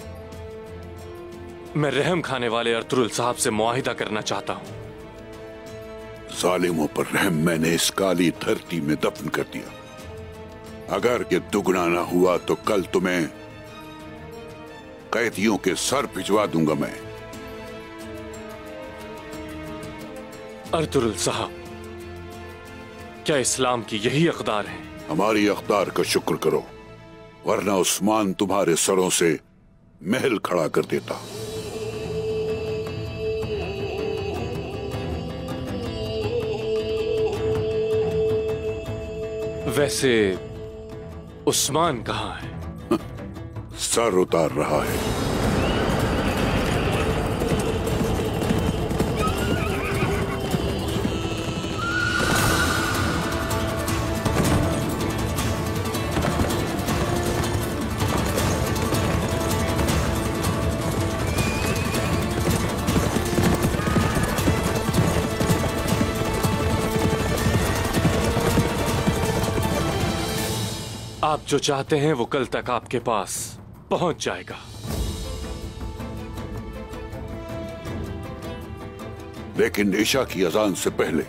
मैं रहम खाने वाले अर्तुरुल साहब से मुआहिदा करना चाहता हूं। जालिमों पर रहम मैंने इस काली धरती में दफन कर दिया। अगर ये दुगना ना हुआ तो कल तुम्हें कैदियों के सर भिजवा दूंगा मैं। अर्तुरुल साहब, क्या इस्लाम की यही अक़दार है? हमारी अक़दार का शुक्र करो, वरना उस्मान तुम्हारे सरों से महल खड़ा कर देता। वैसे उस्मान कहाँ है? सर उतार रहा है। आप जो चाहते हैं वो कल तक आपके पास पहुंच जाएगा। लेकिन ईशा की अजान से पहले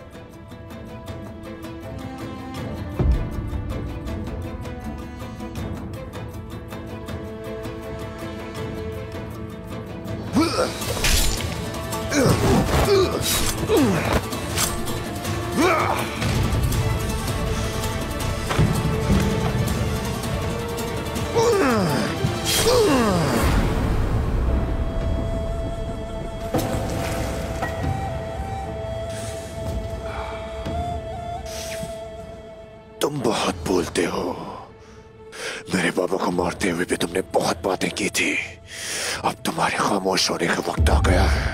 तुम बहुत बोलते हो। मेरे बाबा को मारते हुए भी तुमने बहुत बातें की थी। अब तुम्हारे खामोश होने का वक्त आ गया है।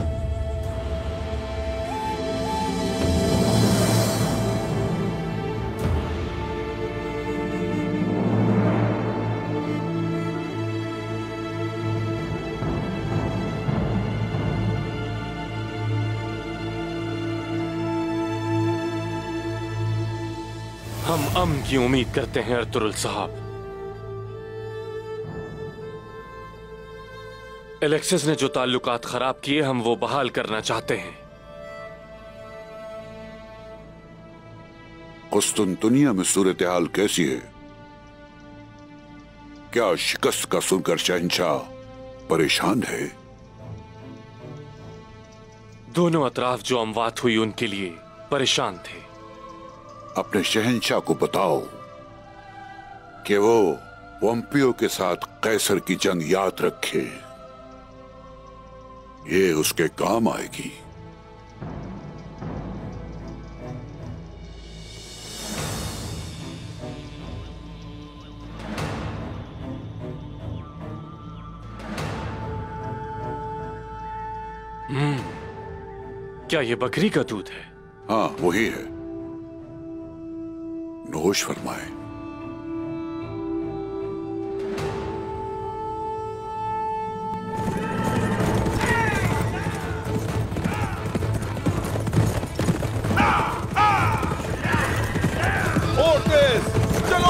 हम अमन की उम्मीद करते हैं अर्तुरुल साहब। एलेक्सिस ने जो ताल्लुकात खराब किए हम वो बहाल करना चाहते हैं। कुस्तुनतुनिया में सूरत हाल कैसी है? क्या शिकस्त का सुनकर शहंशाह परेशान है? दोनों अतराफ जो अमवात हुई उनके लिए परेशान थे। अपने शहंशाह को बताओ कि वो पोम्पियो के साथ कैसर की जंग याद रखे। ये उसके काम आएगी। हम्म, क्या ये बकरी का दूध है? हाँ, वही है। नोश फरमाए। चलो।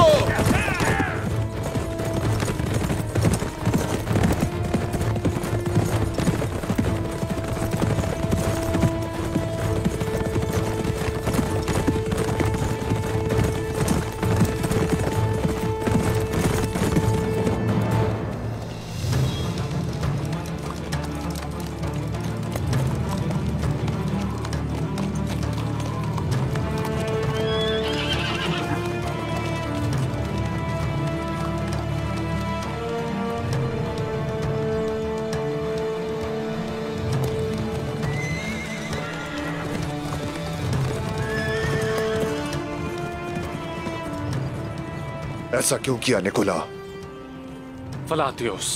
ऐसा क्यों किया निकोला? फलातियोस,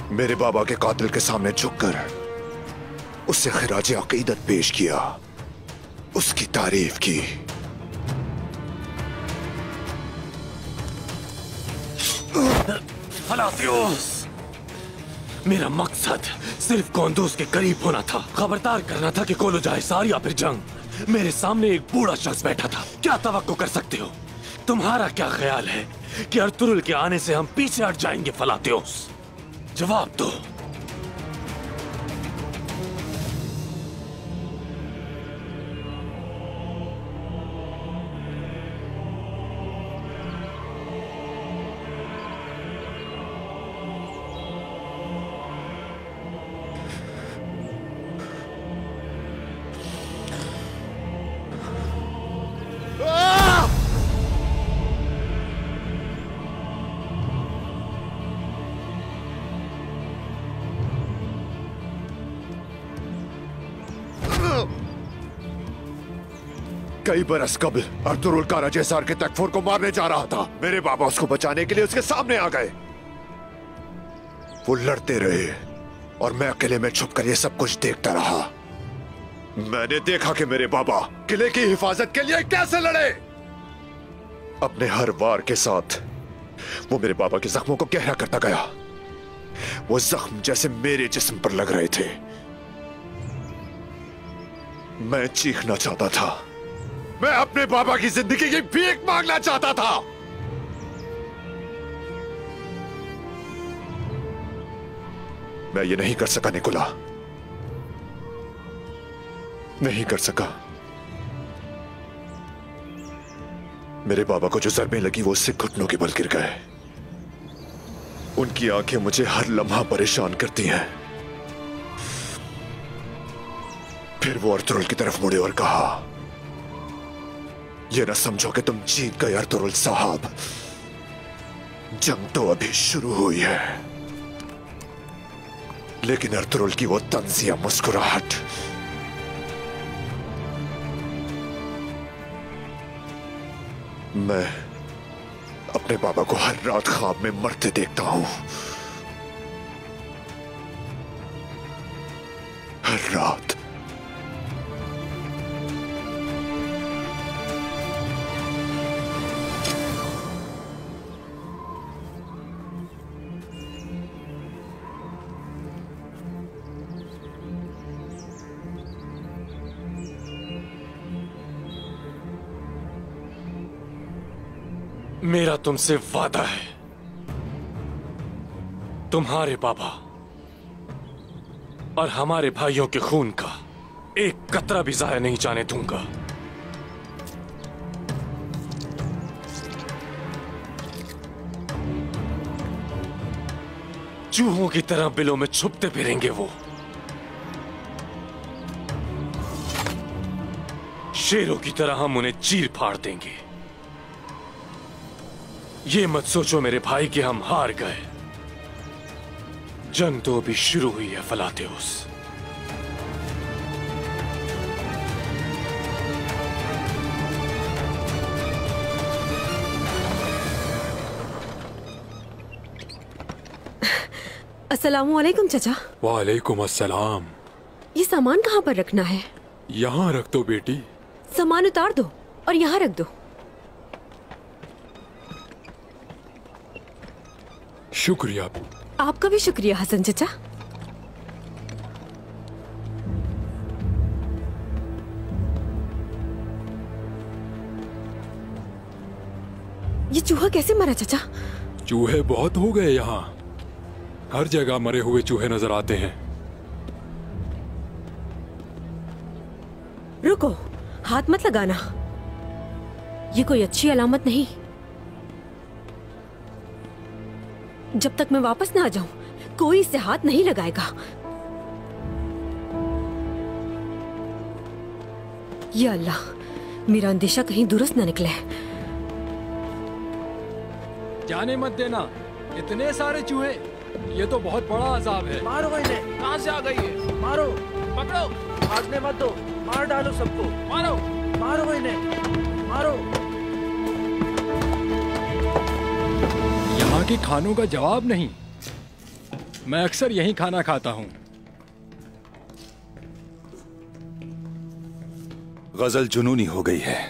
मेरे बाबा के कातिल के सामने झुककर उससे खिराज अकीदत पेश किया, उसकी तारीफ की। फलातियोस, मेरा मकसद सिर्फ कोंदोस के करीब होना था, खबरदार करना था कि कोलोजा हिसार या फिर जंग। मेरे सामने एक बूढ़ा शख्स बैठा था। क्या तवक्को कर सकते हो? तुम्हारा क्या ख्याल है कि अर्तुरुल के आने से हम पीछे हट जाएंगे? फलातियोस, जवाब दो। कई बरस कबल अर्तुरुल काराजेसार के तकफुर को मारने जा रहा था। मेरे बाबा उसको बचाने के लिए उसके सामने आ गए। वो लड़ते रहे और मैं अकेले में छुपकर ये सब कुछ देखता रहा। मैंने देखा कि मेरे बाबा किले की हिफाजत के लिए कैसे लड़े। अपने हर वार के साथ वो मेरे बाबा के जख्मों को गहरा करता गया। वो जख्म जैसे मेरे जिस्म पर लग रहे थे। मैं चीखना चाहता था। मैं अपने बाबा की जिंदगी की भीख मांगना चाहता था। मैं ये नहीं कर सका निकोला, नहीं कर सका। मेरे बाबा को जो ज़रबें लगी वो उससे घुटनों के बल गिर गए। उनकी आंखें मुझे हर लम्हा परेशान करती हैं। फिर वो अर्तुरुल की तरफ मुड़े और कहा, ये न समझो कि तुम जीत गए अर्तुरुल साहब, जंग तो अभी शुरू हुई है। लेकिन अर्तुरुल की वो तंजिया मुस्कुराहट, मैं अपने बाबा को हर रात ख्वाब में मरते देखता हूं। हर रात। मेरा तुमसे वादा है, तुम्हारे बाबा और हमारे भाइयों के खून का एक कतरा भी जाया नहीं जाने दूंगा। चूहों की तरह बिलों में छुपते फिरेंगे वो। शेरों की तरह हम उन्हें चीर फाड़ देंगे। ये मत सोचो मेरे भाई कि हम हार गए। जंग तो अभी शुरू हुई है फलातियोस। अस्सलामुअलैकुम चाचा। वालेकुम अस्सलाम। ये सामान कहाँ पर रखना है? यहाँ रख दो बेटी। सामान उतार दो और यहाँ रख दो। शुक्रिया। आपका भी शुक्रिया हसन चाचा। ये चूहा कैसे मरा चाचा? चूहे बहुत हो गए यहाँ। हर जगह मरे हुए चूहे नजर आते हैं। रुको, हाथ मत लगाना। ये कोई अच्छी अलामत नहीं। जब तक मैं वापस ना आ जाऊं, कोई इससे हाथ नहीं लगाएगा। या अल्लाह, मेरा अंदेशा कहीं दुरुस्त न निकले। जाने मत देना। इतने सारे चूहे, ये तो बहुत बड़ा अजाब है। मारो इन्हें। कहाँ से आ गई है? मारो, पकड़ो। भागने मत दो, मार डालो सबको। मारो, मारो इन्हें, मारो। यहाँ के खानों का जवाब नहीं। मैं अक्सर यहीं खाना खाता हूँ। गजल जुनूनी हो गई है।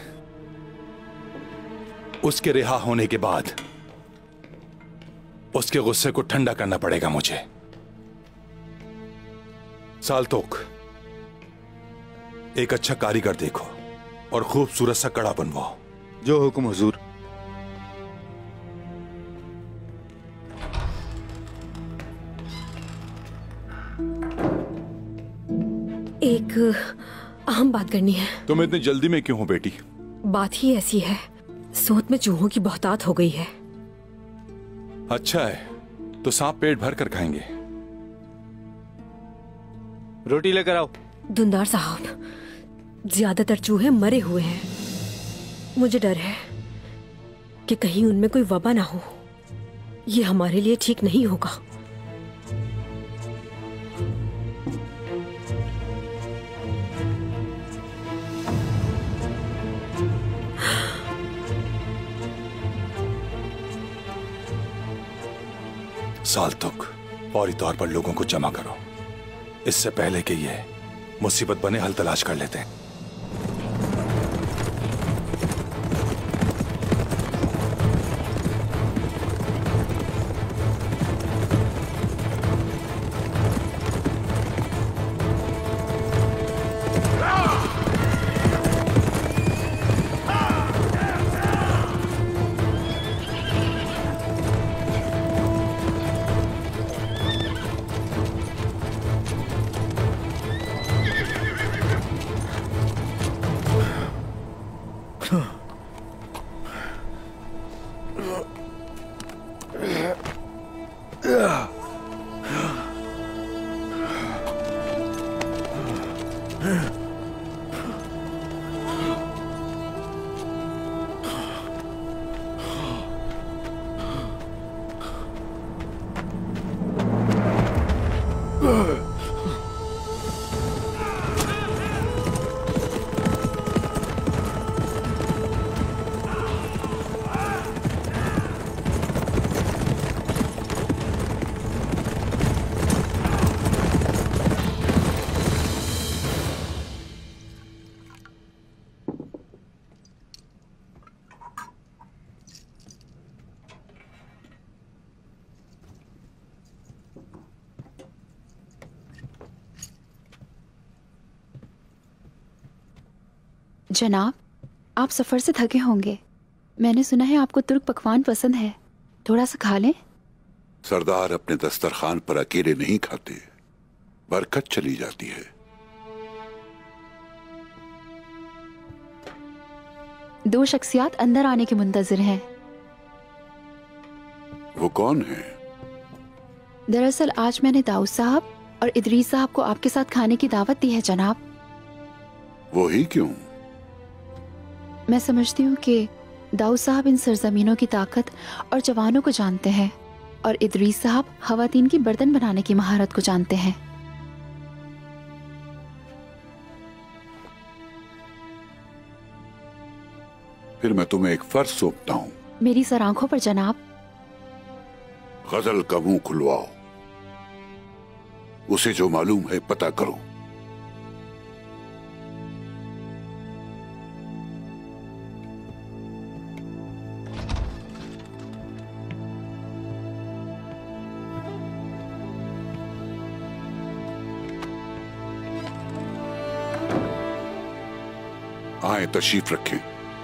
उसके रिहा होने के बाद उसके गुस्से को ठंडा करना पड़ेगा मुझे। साल्तोक, एक अच्छा कारीगर देखो और खूबसूरत सा कड़ा बनवाओ। जो हुक्म हुजूर। एक अहम बात करनी है। तुम इतनी जल्दी में क्यों हो बेटी? बात ही ऐसी है, सोत में चूहों की बहुतात हो गई है। अच्छा है, तो सांप पेट भर कर खाएंगे। रोटी लेकर आओ। दुंदार साहब, ज्यादातर चूहे मरे हुए हैं। मुझे डर है कि कहीं उनमें कोई वबा ना हो। ये हमारे लिए ठीक नहीं होगा। साल्तुक, फौरी तौर पर लोगों को जमा करो, इससे पहले कि ये मुसीबत बने हल तलाश कर लेते हैं। जनाब, आप सफर से थके होंगे। मैंने सुना है आपको तुर्क पकवान पसंद है, थोड़ा सा खा लें। सरदार अपने दस्तरखान पर अकेले नहीं खाते, बरकत चली जाती है। दो शख्सियात अंदर आने के मुंतजिर हैं। वो कौन है? दरअसल आज मैंने दाऊद साहब और इदरीस साहब को आपके साथ खाने की दावत दी है जनाब। वो ही क्यों? मैं समझती हूँ कि दाऊद साहब इन सरजमीनों की ताकत और जवानों को जानते हैं और इदरीस साहब खवातीन की बर्तन बनाने की महारत को जानते हैं। फिर मैं तुम्हें एक फर्ज सौंपता हूँ। मेरी सर आंखों पर जनाब। गजल का मुंह खुलवाओ, उसे जो मालूम है पता करो। आए, तशरीफ रखें।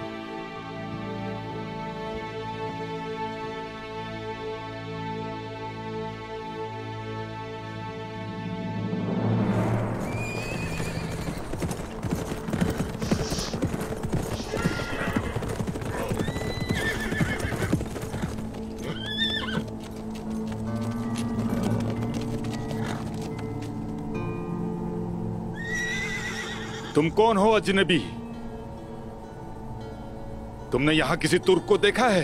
तुम कौन हो अजनबी? तुमने यहां किसी तुर्क को देखा है?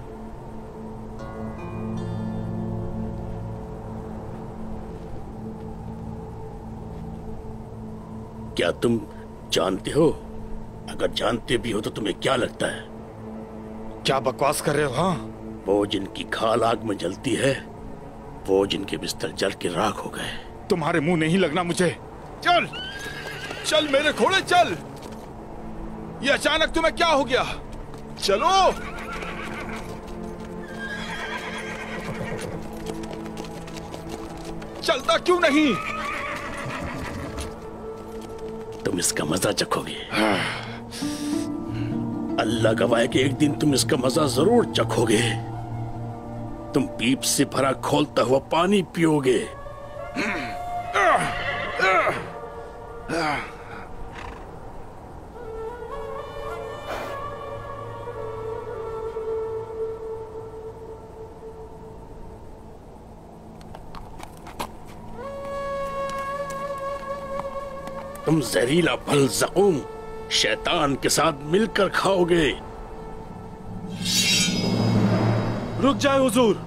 क्या तुम जानते हो? अगर जानते भी हो तो तुम्हें क्या लगता है? क्या बकवास कर रहे हो? हाँ, वो जिनकी खाल आग में जलती है वो जिनके बिस्तर जल के राख हो गए। तुम्हारे मुंह नहीं लगना मुझे। चल चल मेरे घोड़े चल। ये अचानक तुम्हें क्या हो गया? चलो। चलता क्यों नहीं? तुम इसका मजा चखोगे। अल्लाह गवाह कि एक दिन तुम इसका मजा जरूर चखोगे। तुम पीप से भरा खोलता हुआ पानी पियोगे। तुम जहरीला फल ज़क़ूम शैतान के साथ मिलकर खाओगे। रुक जाए हुजूर,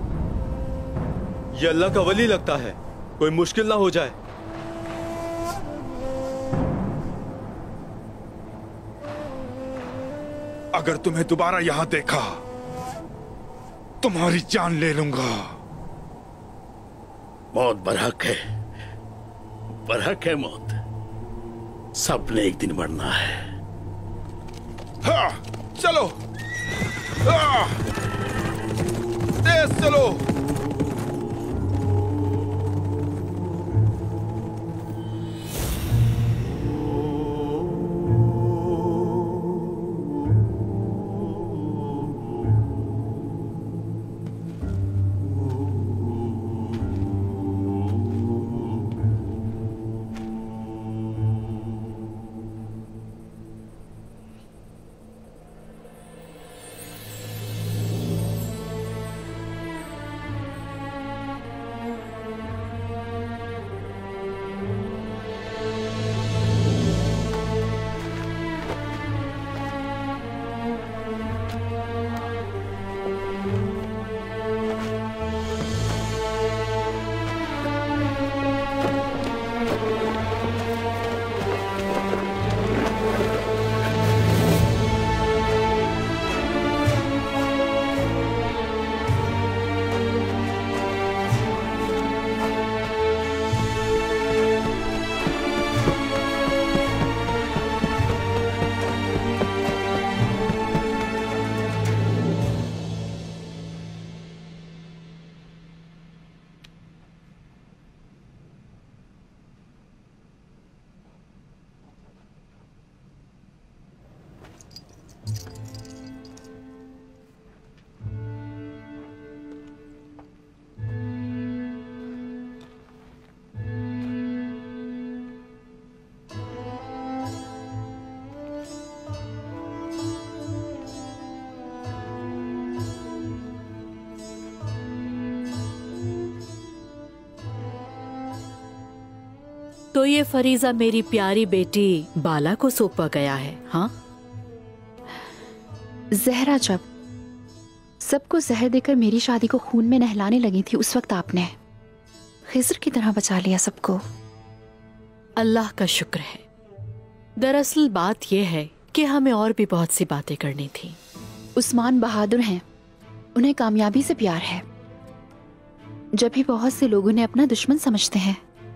ये अल्लाह का वली लगता है, कोई मुश्किल ना हो जाए। अगर तुम्हें दोबारा यहां देखा तुम्हारी जान ले लूंगा। मौत बरहक है, बरहक है मौत। सबने एक दिन मरना है। हाँ, चलो। हाँ, तेज चलो। तो ये फरीजा मेरी प्यारी बेटी बाला को सौंपा गया है। हाँ, जहरा जब सबको जहर देकर मेरी शादी को खून में नहलाने लगी थी, उस वक्त आपने खिज़र की तरह बचा लिया सबको। अल्लाह का शुक्र है। दरअसल बात यह है कि हमें और भी बहुत सी बातें करनी थी। उस्मान बहादुर हैं, उन्हें कामयाबी से प्यार है, जब भी बहुत से लोग उन्हें अपना दुश्मन समझते हैं।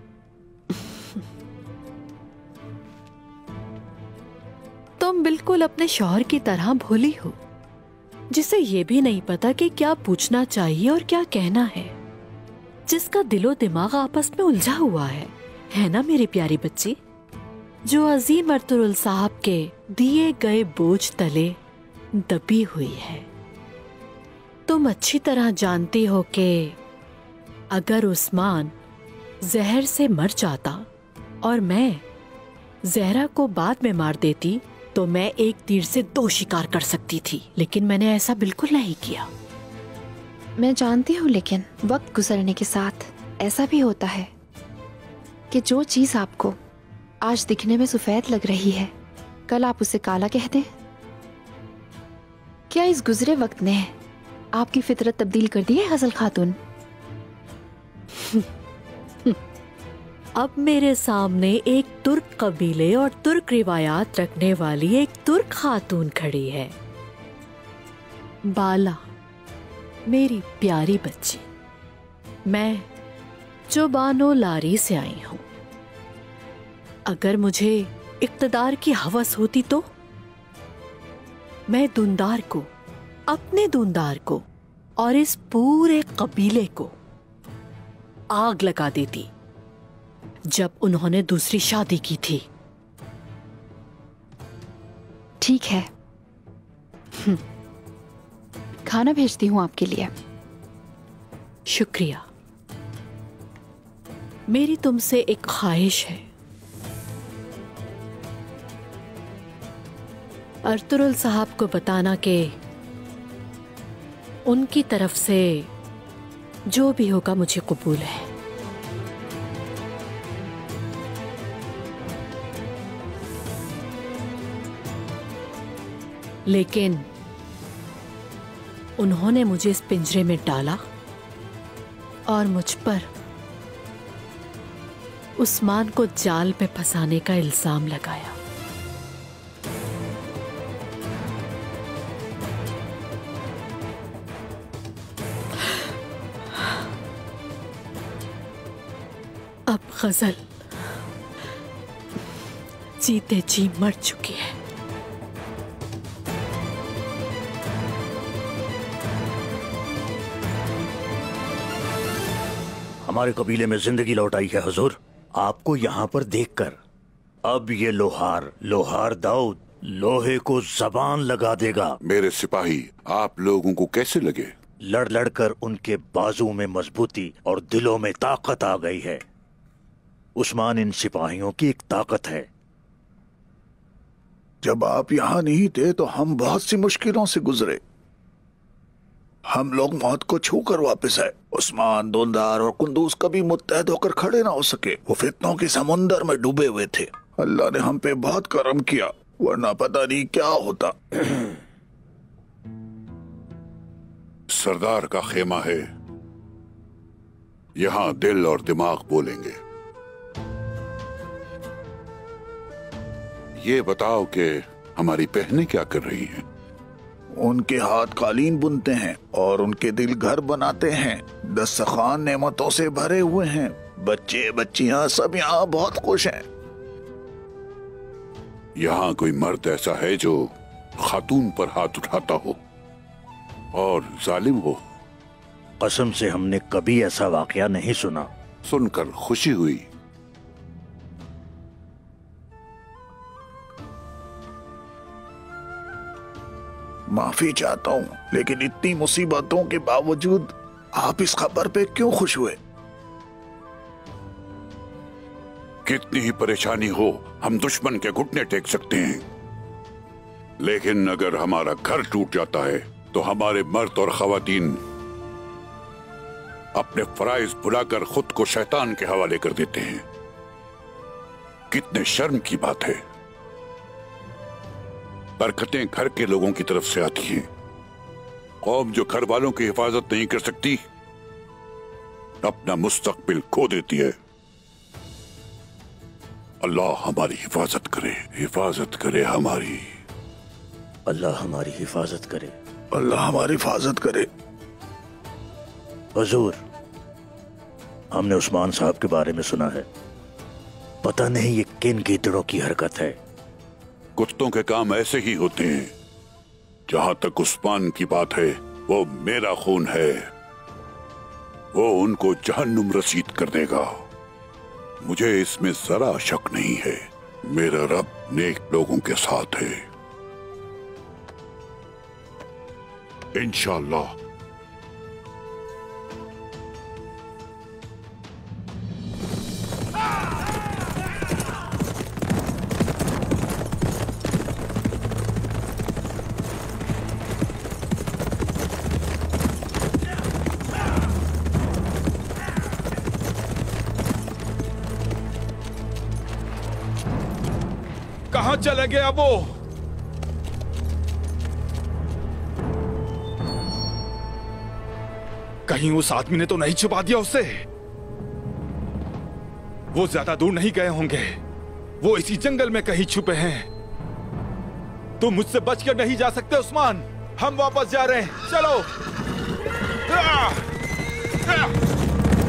तुम बिल्कुल अपने शौहर की तरह भोली हो, जिसे ये भी नहीं पता कि क्या पूछना चाहिए और क्या कहना है, जिसका दिलो दिमाग आपस में उलझा हुआ है, है ना मेरी प्यारी बच्ची, जो अजीम अर्तुगरुल साहब के दिए गए बोझ तले दबी हुई है। तुम अच्छी तरह जानती हो कि अगर उस्मान जहर से मर जाता और मैं जहरा को बाद में मार देती तो मैं एक तीर से दो शिकार कर सकती थी, लेकिन मैंने ऐसा बिल्कुल नहीं किया। मैं जानती हूँ, लेकिन वक्त गुजरने के साथ ऐसा भी होता है कि जो चीज आपको आज दिखने में सफेद लग रही है, कल आप उसे काला कह दें। क्या इस गुजरे वक्त ने आपकी फितरत तब्दील कर दी है गजल खातून? अब मेरे सामने एक तुर्क कबीले और तुर्क रिवायात रखने वाली एक तुर्क खातून खड़ी है, बाला, मेरी प्यारी बच्ची। मैं चोबानो लारी से आई हूं। अगर मुझे इक्तदार की हवस होती तो मैं दूनदार को, अपने दूनदार को और इस पूरे कबीले को आग लगा देती जब उन्होंने दूसरी शादी की थी। ठीक है, खाना भेजती हूं आपके लिए। शुक्रिया। मेरी तुमसे एक ख्वाहिश है। अर्तुरुल साहब को बताना कि उनकी तरफ से जो भी होगा मुझे कबूल है। लेकिन उन्होंने मुझे इस पिंजरे में डाला और मुझ पर उस्मान को जाल पे फंसाने का इल्जाम लगाया। अब गजल जीते जी मर चुकी है। हमारे कबीले में जिंदगी लौट आई है हुजूर, आपको यहाँ पर देखकर। अब ये लोहार लोहार दाऊद लोहे को जबान लगा देगा। मेरे सिपाही आप लोगों को कैसे लगे? लड़ लड़ कर उनके बाजू में मजबूती और दिलों में ताकत आ गई है। उस्मान इन सिपाहियों की एक ताकत है। जब आप यहाँ नहीं थे तो हम बहुत सी मुश्किलों से गुजरे। हम लोग मौत को छू कर वापस आए। उस्मान, दूनदार और कुंदूस कभी मुत्तहद होकर खड़े ना हो सके। वो फितनों के समुंदर में डूबे हुए थे। अल्लाह ने हम पे बहुत करम किया, वरना पता नहीं क्या होता। सरदार का खेमा है, यहाँ दिल और दिमाग बोलेंगे। ये बताओ कि हमारी बहनें क्या कर रही हैं? उनके हाथ कालीन बुनते हैं और उनके दिल घर बनाते हैं। दस्तरखान नेमतों से भरे हुए हैं। बच्चे बच्चियां सब यहाँ बहुत खुश हैं। यहाँ कोई मर्द ऐसा है जो खातून पर हाथ उठाता हो और जालिम हो? कसम से हमने कभी ऐसा वाकया नहीं सुना। सुनकर खुशी हुई। माफी चाहता हूँ, लेकिन इतनी मुसीबतों के बावजूद आप इस खबर पे क्यों खुश हुए? कितनी ही परेशानी हो, हम दुश्मन के घुटने टेक सकते हैं, लेकिन अगर हमारा घर टूट जाता है तो हमारे मर्द और खवातीन अपने फराइज भुलाकर खुद को शैतान के हवाले कर देते हैं। कितने शर्म की बात है। बरकतें घर के लोगों की तरफ से आती हैं। कौम जो घर वालों की हिफाजत नहीं कर सकती, अपना मुस्तकबिल खो देती है। अल्लाह हमारी हिफाजत करे, हिफाजत करे हमारी। अल्लाह हमारी हिफाजत करे, अल्लाह हमारी हिफाजत करे। हुजूर, हमने उस्मान साहब के बारे में सुना है। पता नहीं ये किन गीदड़ों की हरकत है। कुत्तों के काम ऐसे ही होते हैं। जहां तक उस्मान की बात है, वो मेरा खून है। वो उनको जहन्नुम रसीद कर देगा, मुझे इसमें जरा शक नहीं है। मेरा रब नेक लोगों के साथ है, इंशाअल्लाह। कहां चले गया वो? कहीं उस आदमी ने तो नहीं छुपा दिया उसे? वो ज्यादा दूर नहीं गए होंगे। वो इसी जंगल में कहीं छुपे हैं। तुम मुझसे बचकर नहीं जा सकते उस्मान। हम वापस जा रहे हैं, चलो। आ, आ,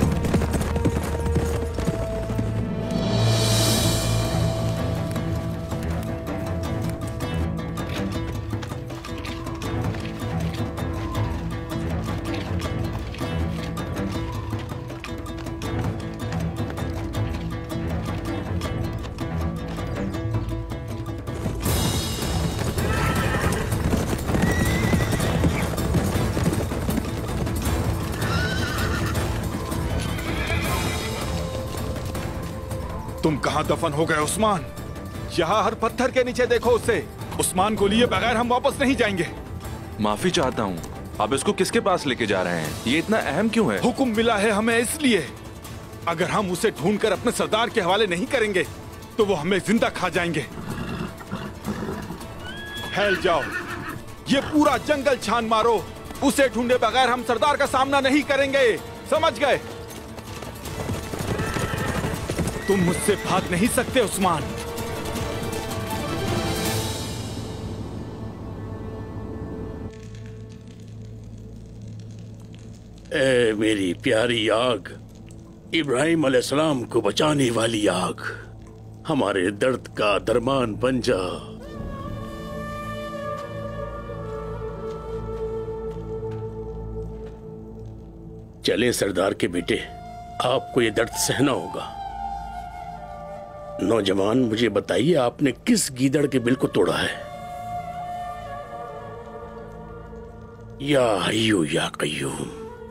तुम कहां दफन हो गए उस्मान? यहाँ हर पत्थर के नीचे देखो उसे। उस्मान को लिए बगैर हम वापस नहीं जाएंगे। माफी चाहता हूँ, अब इसको किसके पास लेके जा रहे हैं? ये इतना अहम क्यों है? हुक्म मिला है हमें इसलिए। अगर हम उसे ढूंढकर अपने सरदार के हवाले नहीं करेंगे तो वो हमें जिंदा खा जाएंगे। फैल जाओ, ये पूरा जंगल छान मारो। उसे ढूंढे बगैर हम सरदार का सामना नहीं करेंगे, समझ गए? तुम मुझसे भाग नहीं सकते उस्मान। ए मेरी प्यारी आग, इब्राहिम अलैहिस्सलाम को बचाने वाली आग, हमारे दर्द का दरमान बन जा। चले सरदार के बेटे, आपको ये दर्द सहना होगा। नौजवान, मुझे बताइए आपने किस गीदड़ के बिल को तोड़ा है? या हय्यू या कय्यूम।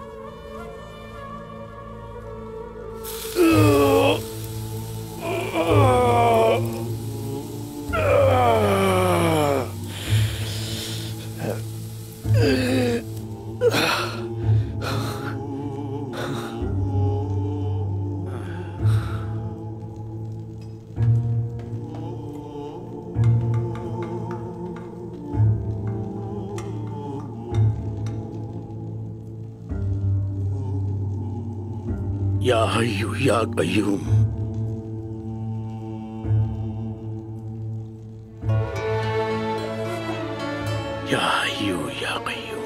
या हय्यू या कय्यूम। या हय्यू या कय्यूम।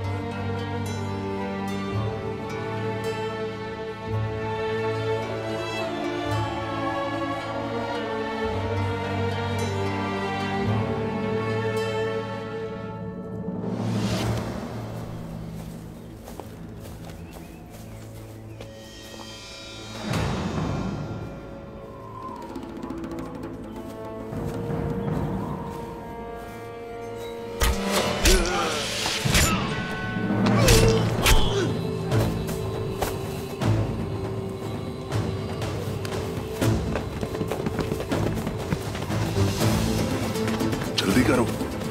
जल्दी करो।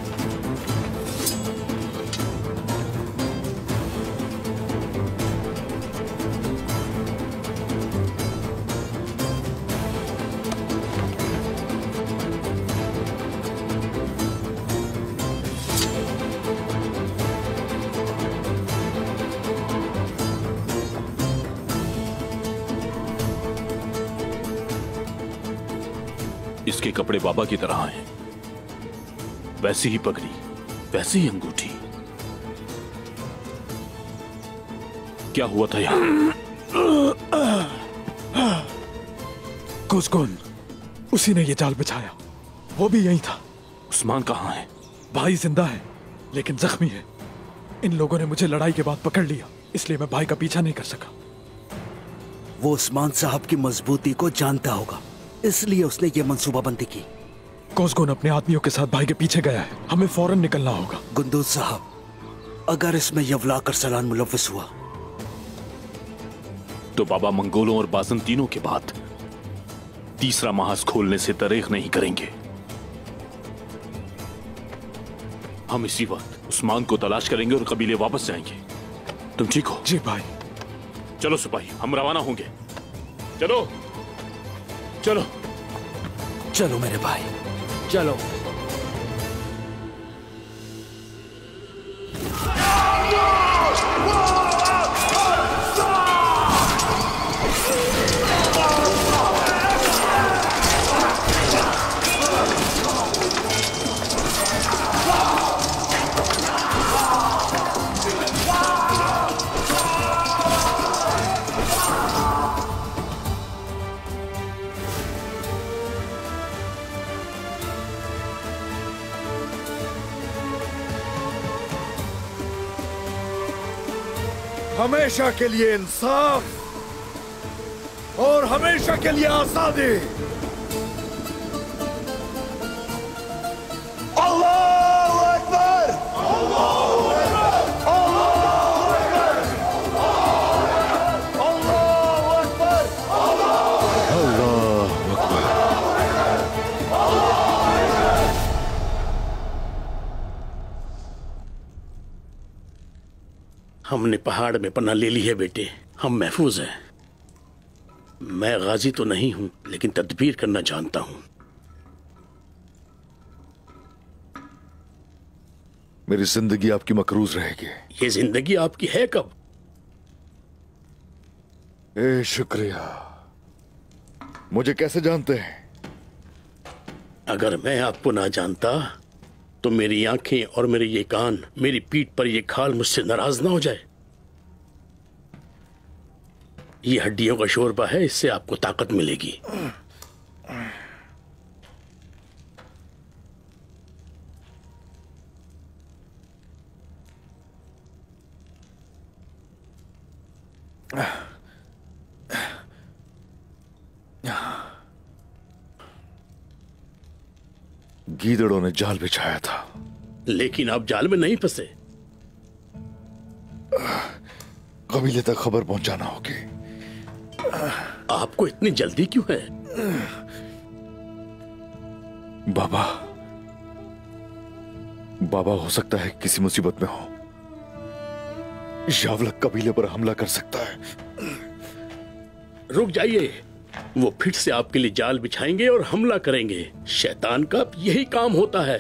इसके कपड़े बाबा की तरह हैं, वैसी ही पगड़ी, वैसी ही अंगूठी। क्या हुआ था यहाँ? कुसकुन, उसी ने ये जाल बिछाया। वो भी यही था। उस्मान कहाँ है? भाई जिंदा है लेकिन जख्मी है। इन लोगों ने मुझे लड़ाई के बाद पकड़ लिया, इसलिए मैं भाई का पीछा नहीं कर सका। वो उस्मान साहब की मजबूती को जानता होगा, इसलिए उसने ये मंसूबाबंदी की। कोसगोन अपने आदमियों के साथ भाई के पीछे गया है, हमें फौरन निकलना होगा। गुंदूज साहब, अगर इसमें यवला करसलान मुलव्वस हुआ तो बाबा मंगोलों और बाजंतीनों के बाद तीसरा महाज खोलने से दरेख नहीं करेंगे। हम इसी वक्त उस्मान को तलाश करेंगे और कबीले वापस जाएंगे। तुम ठीक हो? जी भाई। चलो सिपाही, हम रवाना होंगे। चलो चलो चलो मेरे भाई, चलो। हमेशा के लिए इंसाफ और हमेशा के लिए आजादी। अल्लाहू अकबर, अल्लाहू अकबर, अल्लाहू अकबर, अल्लाहू अकबर, अल्लाहू अकबर। हमने पहाड़ में पनाह ले ली है बेटे, हम महफूज हैं। मैं गाजी तो नहीं हूं, लेकिन तदबीर करना जानता हूं। मेरी जिंदगी आपकी मकरूज रहेगी। ये जिंदगी आपकी है कब? ए शुक्रिया। मुझे कैसे जानते हैं? अगर मैं आपको ना जानता तो मेरी आंखें और मेरे ये कान, मेरी पीठ पर ये खाल मुझसे नाराज ना हो जाए। ये हड्डियों का शोरबा है, इससे आपको ताकत मिलेगी। गीदड़ों ने जाल बिछाया था, लेकिन आप जाल में नहीं फंसे। कबीले तक खबर पहुंचाना होगी। आपको इतनी जल्दी क्यों है? बाबा बाबा हो सकता है किसी मुसीबत में हो। यावलक कबीले पर हमला कर सकता है। रुक जाइए, वो फिर से आपके लिए जाल बिछाएंगे और हमला करेंगे। शैतान का यही काम होता है।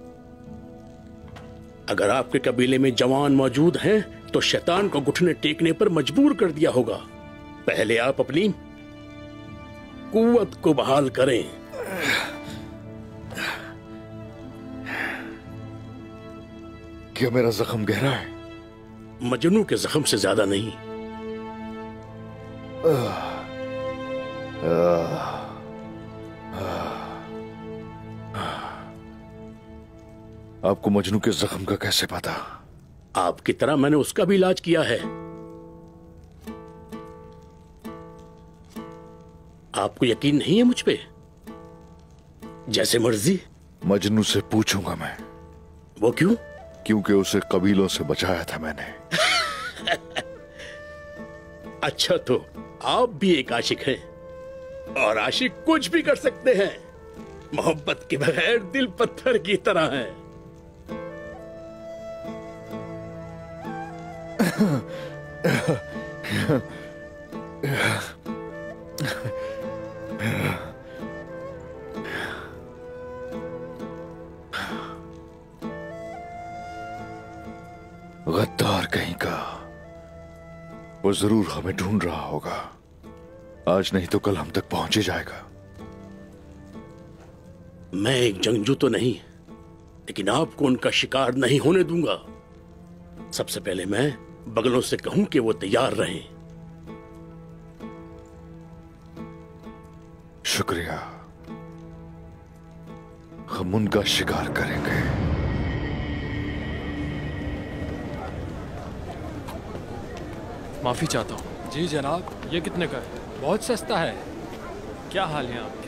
अगर आपके कबीले में जवान मौजूद हैं तो शैतान को घुटने टेकने पर मजबूर कर दिया होगा। पहले आप अपनी कुव्वत को बहाल करें। क्या मेरा जख्म गहरा है? मजनू के जख्म से ज्यादा नहीं। आ, आ, आपको मजनू के जख्म का कैसे पता? आपकी तरह मैंने उसका भी इलाज किया है। आपको यकीन नहीं है मुझ पे? जैसे मर्जी। मजनू से पूछूंगा मैं। वो क्यों? क्योंकि उसे कबीलों से बचाया था मैंने। अच्छा, तो आप भी एक आशिक हैं, और आशिक कुछ भी कर सकते हैं। मोहब्बत के बगैर दिल पत्थर की तरह है। गद्दार कहीं का, वो जरूर हमें ढूंढ रहा होगा। आज नहीं तो कल हम तक पहुंच ही जाएगा। मैं एक जंगजू तो नहीं, लेकिन आपको उनका शिकार नहीं होने दूंगा। सबसे पहले मैं बगलों से कहूं कि वो तैयार रहें। शुक्रिया, हम उनका शिकार करेंगे। माफी चाहता हूँ। जी जनाब। ये कितने का है? बहुत सस्ता है। क्या हाल है आपके?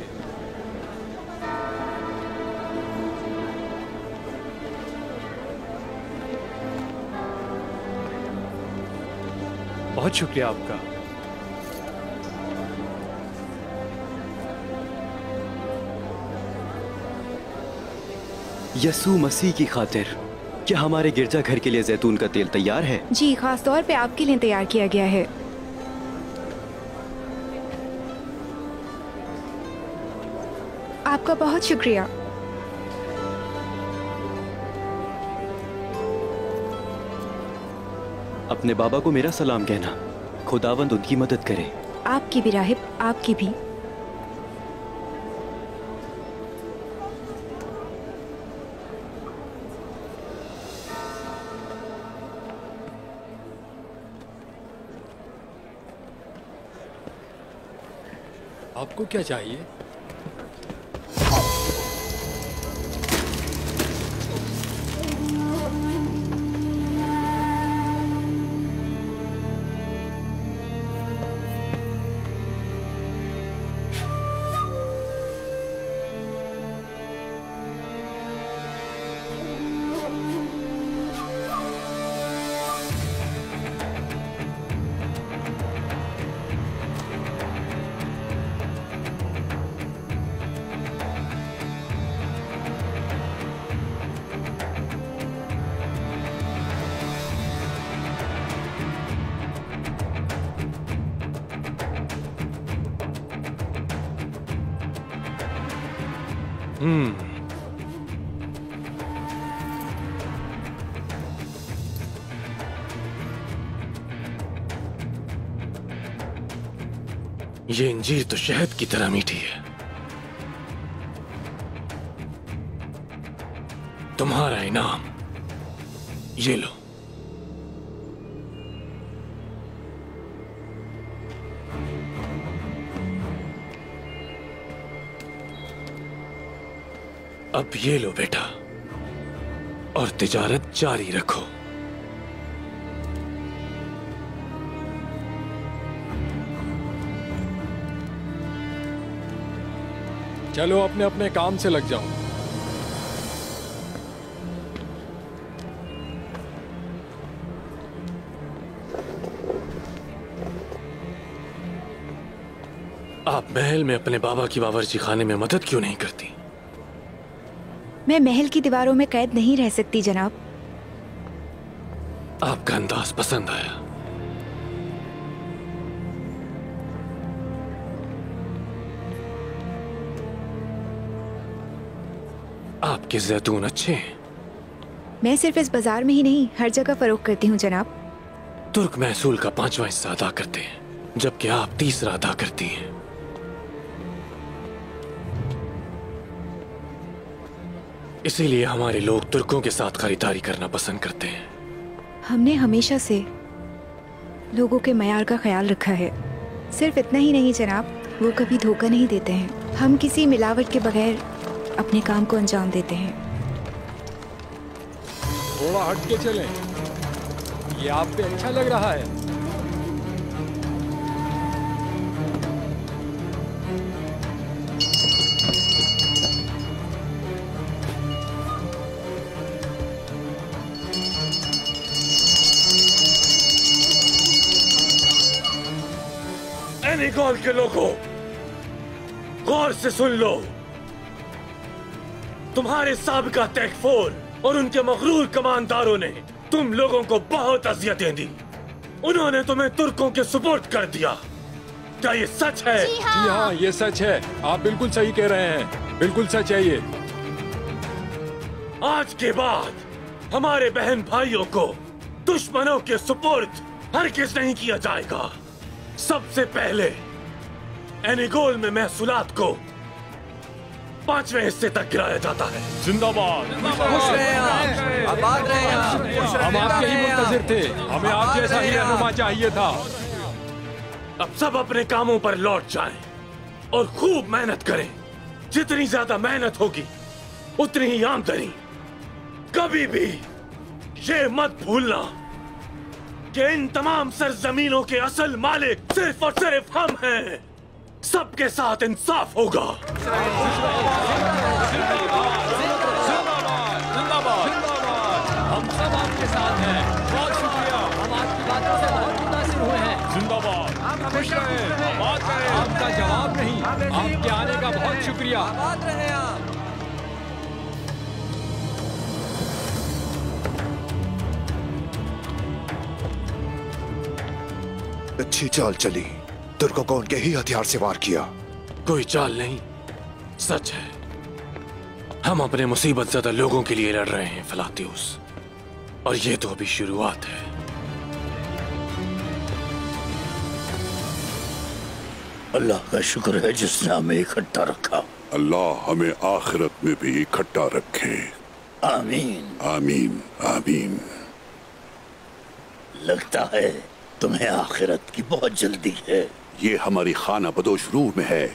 बहुत शुक्रिया आपका। यसू मसीह की खातिर क्या हमारे गिरजाघर के लिए जैतून का तेल तैयार है? जी, खास तौर पे आपके लिए तैयार किया गया है। आपका बहुत शुक्रिया। अपने बाबा को मेरा सलाम कहना। खुदावंद उनकी मदद करे। आपकी भी राहिब, आपकी भी। आपको क्या चाहिए? हम्म ये इंजीर तो शहद की तरह मीठी है। तुम्हारा इनाम ये लो। अब ये लो बेटा, और तिजारत जारी रखो। चलो अपने अपने काम से लग जाओ। आप महल में अपने बाबा की बावर्ची खाने में मदद क्यों नहीं करती? मैं महल की दीवारों में कैद नहीं रह सकती जनाब। आपका अंदाज पसंद आया। आपके जैतून अच्छे हैं। मैं सिर्फ इस बाजार में ही नहीं, हर जगह फरोख्त करती हूँ जनाब। तुर्क महसूल का पांचवा हिस्सा अदा करते हैं, जबकि आप तीसरा अदा करती हैं। इसीलिए हमारे लोग तुर्कों के साथ खरीदारी करना पसंद करते हैं। हमने हमेशा से लोगों के मयार का ख्याल रखा है। सिर्फ इतना ही नहीं जनाब, वो कभी धोखा नहीं देते हैं। हम किसी मिलावट के बगैर अपने काम को अंजाम देते हैं। थोड़ा हट के चलें। ये आप पे अच्छा लग रहा है। एनिगोल के लोगों, गौर से सुन लो। तुम्हारे साबिका तैकफोर और उनके मगरूर कमांडरों ने तुम लोगों को बहुत अजियतें दी। उन्होंने तुम्हें तुर्कों के सुपुर्द कर दिया। क्या ये सच है? जी हाँ, जी हाँ, ये सच है। आप बिल्कुल सही कह रहे हैं। बिल्कुल सच है ये। आज के बाद हमारे बहन भाइयों को दुश्मनों के सुपुर्द हरगिज़ नहीं किया जाएगा। सबसे पहले एनिगोल में महसूलात को पांचवें हिस्से तक गिराया जाता है। जिंदाबाद। खुश रहे आप। आबाद रहे आप। हम आपके ही मुंतजिर थे। हमें आप जैसा ही रहनुमा चाहिए था। अब सब अपने कामों पर लौट जाएं और खूब मेहनत करें। जितनी ज्यादा मेहनत होगी उतनी ही आमदनी। कभी भी ये मत भूलना कि इन तमाम सरजमीनों के असल मालिक सिर्फ और सिर्फ हम हैं। सबके साथ इंसाफ होगा। हम सब आपके साथ हैं। बहुत शुक्रिया। हम आपकी बातों से बहुत मुतासिर हुए हैं। जिंदाबाद। खुश रहें। बात करें। आपका जवाब नहीं, आपके आने का बहुत शुक्रिया। बात रहे आप। अच्छी चाल चली। तुर्कों को उनके ही हथियार से वार किया। कोई चाल नहीं, सच है। हम अपने मुसीबत ज़्यादा लोगों के लिए लड़ रहे हैं फलातियुस, और ये तो अभी शुरुआत है। अल्लाह का शुक्र है जिसने हमें इकट्ठा रखा। अल्लाह हमें आखिरत में भी इकट्ठा रखे। आमीन आमीन आमीन। लगता है तुम्हें आखिरत की बहुत जल्दी है। ये हमारी खाना बदोश रूह में है।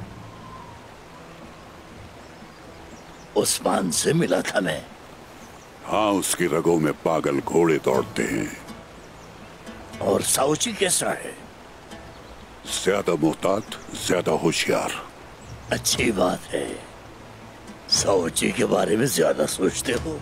उस्मान से मिला था मैं। हाँ, उसकी रगों में पागल घोड़े दौड़ते हैं। और साउची कैसा है? ज्यादा मोहतात, ज्यादा होशियार। अच्छी बात है। साउची के बारे में ज्यादा सोचते हो।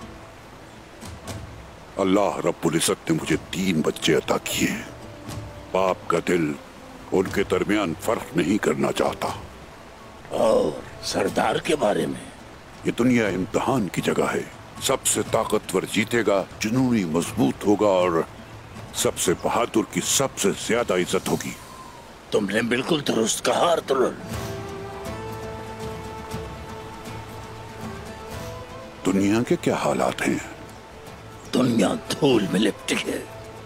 अल्लाह रब्बुल इज़्ज़त ने मुझे तीन बच्चे अता किए। बाप का दिल उनके दरमियान फर्क नहीं करना चाहता। और सरदार के बारे में? ये दुनिया इम्तिहान की जगह है। सबसे ताकतवर जीतेगा, जुनूनी मजबूत होगा, और सबसे बहादुर की सबसे ज्यादा इज्जत होगी। तुमने बिल्कुल दुरुस्त कहा अर्तुगरुल। दुनिया के क्या हालात हैं? दुनिया धूल में लिपटी है।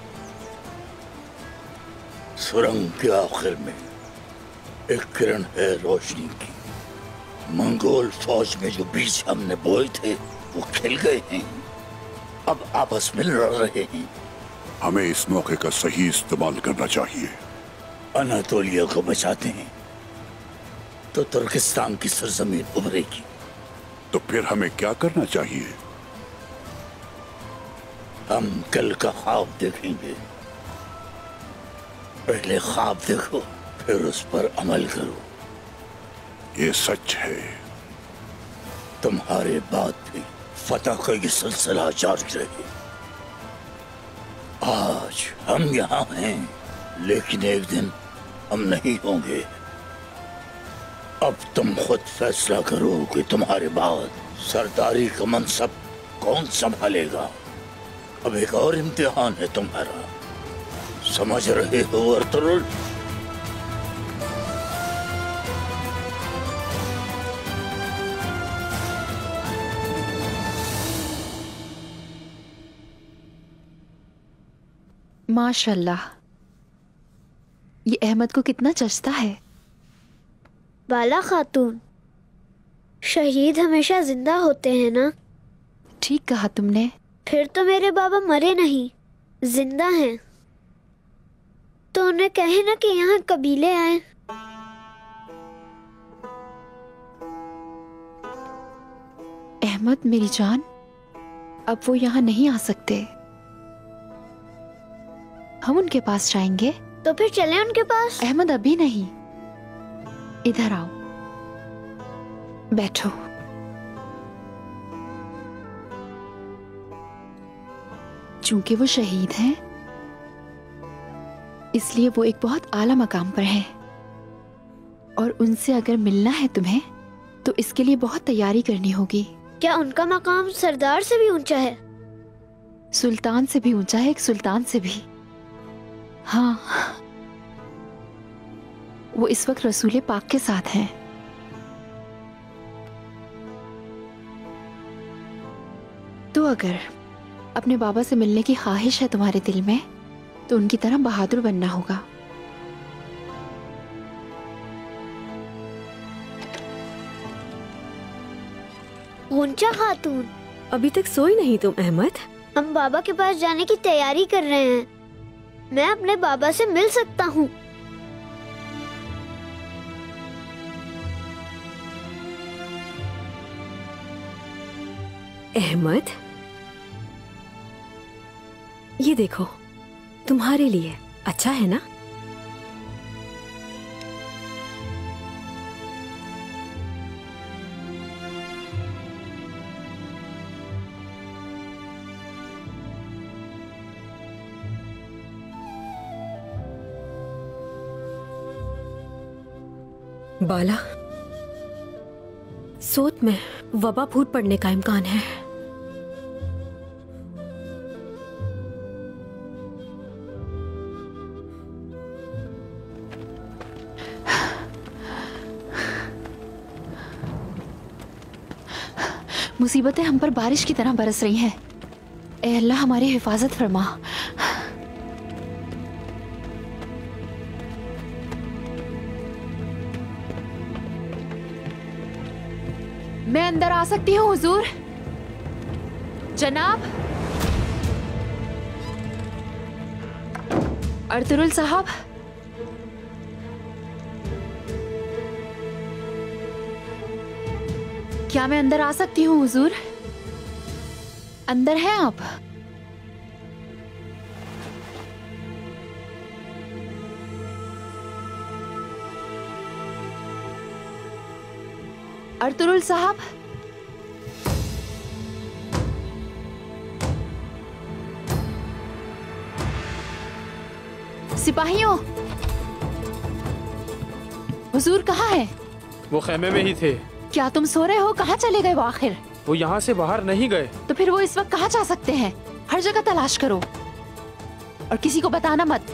सुरंग के आखिर में एक किरण है रोशनी की। मंगोल फौज में जो बीज हमने बोए थे वो खिल गए हैं, अब आपस में लड़ रहे हैं। हमें इस मौके का सही इस्तेमाल करना चाहिए। अनातोलिया को बचाते हैं तो तुर्किस्तान की सरजमीन उभरेगी। तो फिर हमें क्या करना चाहिए? हम कल का ख्वाब देखेंगे। पहले ख्वाब देखो, फिर उस पर अमल करो। ये सच है। तुम्हारे बाद भी फतह का ये सिलसिला जारी रहे। आज हम यहाँ हैं, लेकिन एक दिन हम नहीं होंगे। अब तुम खुद फैसला करो कि तुम्हारे बाद सरदारी का मनसब कौन संभालेगा। अब एक और इम्तिहान है तुम्हारा, समझ रहे हो अर्तुगरुल? माशाल्लाह, ये अहमद को कितना जचता है। बाला खातून, शहीद हमेशा जिंदा होते हैं ना? ठीक कहा तुमने। फिर तो मेरे बाबा मरे नहीं, जिंदा हैं। तो उन्हें कहे ना कि यहाँ कबीले आए। अहमद मेरी जान, अब वो यहाँ नहीं आ सकते। हम उनके पास जाएंगे। तो फिर चलें उनके पास। अहमद अभी नहीं, इधर आओ, बैठो। चूंकि वो शहीद हैं, इसलिए वो एक बहुत आला मकाम पर हैं, और उनसे अगर मिलना है तुम्हें तो इसके लिए बहुत तैयारी करनी होगी। क्या उनका मकाम सरदार से भी ऊंचा है? सुल्तान से भी ऊंचा है, एक सुल्तान से भी। हाँ, वो इस वक्त रसूल पाक के साथ हैं। तो अगर अपने बाबा से मिलने की ख्वाहिश है तुम्हारे दिल में, तो उनकी तरह बहादुर बनना होगा। गुंचा खातून, अभी तक सोई नहीं तुम अहमद? हम बाबा के पास जाने की तैयारी कर रहे हैं। मैं अपने बाबा से मिल सकता हूँ। अहमद, ये देखो, तुम्हारे लिए अच्छा है ना? बाला, सोत में वबा फूट पड़ने का इम्कान है। मुसीबतें हम पर बारिश की तरह बरस रही हैं। ए अल्लाह, हमारी हिफाजत फरमा। मैं अंदर आ सकती हूँ हुजूर? जनाब अर्तुगरुल साहब, क्या मैं अंदर आ सकती हूँ हुजूर? अंदर हैं आप? अर्तुगरुल साहब, सिपाहियों, हुजूर कहाँ है? वो खेमे में ही थे। क्या तुम सो रहे हो? कहाँ चले गए वो आखिर? वो यहाँ से बाहर नहीं गए। तो फिर वो इस वक्त कहाँ जा सकते हैं? हर जगह तलाश करो और किसी को बताना मत।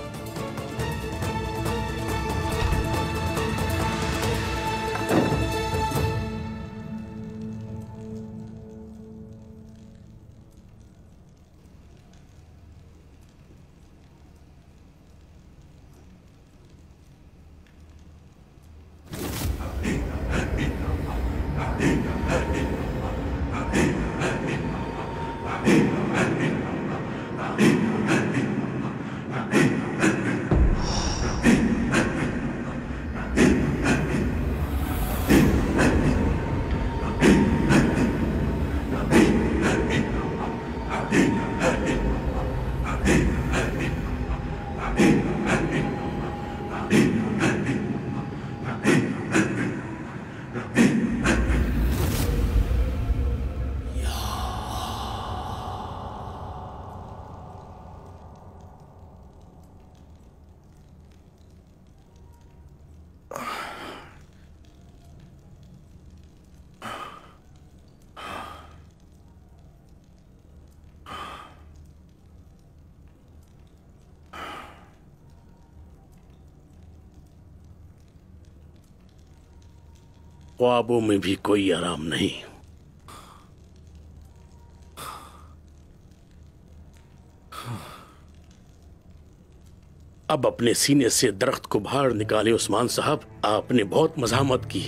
ख्वाबों में भी कोई आराम नहीं। अब अपने सीने से दरख्त को बाहर निकाले उस्मान साहब, आपने बहुत मज़ाहमत की।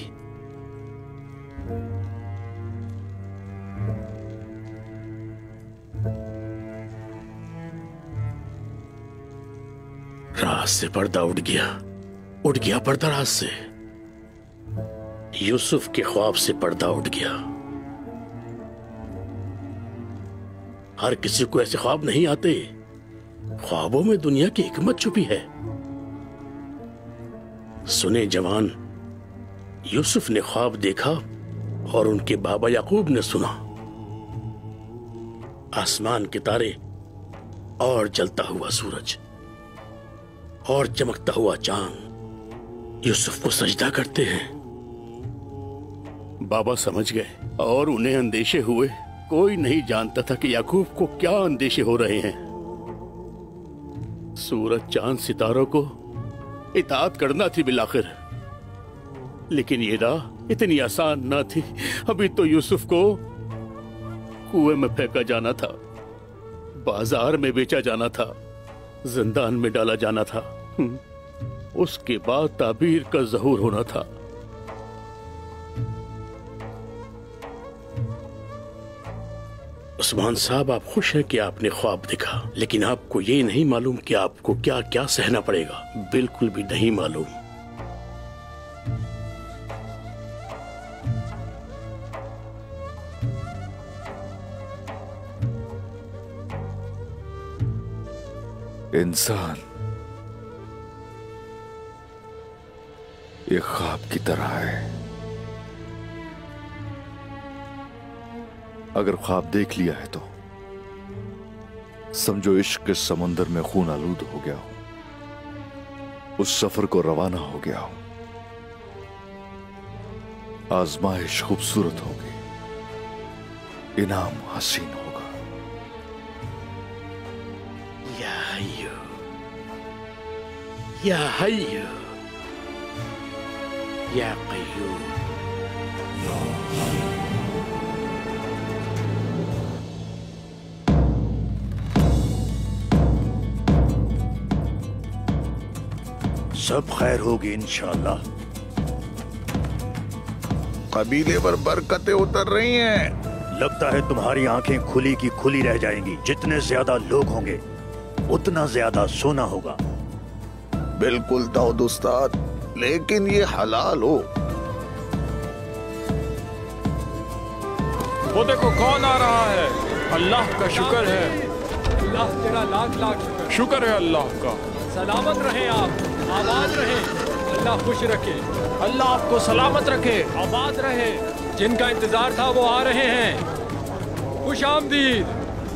राज से पर्दा उठ गया, उठ गया पर्दा राज से। यूसुफ के ख्वाब से पर्दा उठ गया। हर किसी को ऐसे ख्वाब नहीं आते। ख्वाबों में दुनिया की हिकमत छुपी है। सुने जवान, यूसुफ ने ख्वाब देखा और उनके बाबा याकूब ने सुना। आसमान के तारे और जलता हुआ सूरज और चमकता हुआ चांद यूसुफ को सजदा करते हैं। बाबा समझ गए और उन्हें अंदेशे हुए। कोई नहीं जानता था कि याकूब को क्या अंदेशे हो रहे हैं। सूरज चांद सितारों को इताअत करना थी बिलाखिर, लेकिन ये राह इतनी आसान ना थी। अभी तो यूसुफ को कुएं में फेंका जाना था, बाजार में बेचा जाना था, जिंदान में डाला जाना था। उसके बाद ताबीर का ज़हूर होना था। उस्मान साहब, आप खुश हैं कि आपने ख्वाब देखा, लेकिन आपको ये नहीं मालूम कि आपको क्या क्या सहना पड़ेगा। बिल्कुल भी नहीं मालूम। इंसान एक ख्वाब की तरह है। अगर ख्वाब देख लिया है तो समझो इश्क के समंदर में खून आलूद हो गया हो, उस सफर को रवाना हो गया हो। आजमाइश खूबसूरत होगी, इनाम हसीन होगा। या हय्यू, या हय्यू, या कय्यूम। सब खैर होगी इंशाअल्लाह। कबीले पर बरकतें उतर रही हैं। लगता है तुम्हारी आंखें खुली की खुली रह जाएंगी। जितने ज्यादा लोग होंगे उतना ज्यादा सोना होगा। बिल्कुल दाऊद उस्ताद, लेकिन ये हलाल हो। वो देखो कौन आ रहा है। अल्लाह का शुक्र है। अल्लाह तेरा लाख लाख शुक्र। शुक्र है अल्लाह का। सलामत रहे आप, आबाद रहे। अल्लाह खुश रखे। अल्लाह आपको सलामत रखे, आबाद रहे। जिनका इंतजार था वो आ रहे हैं। खुश आमदीद।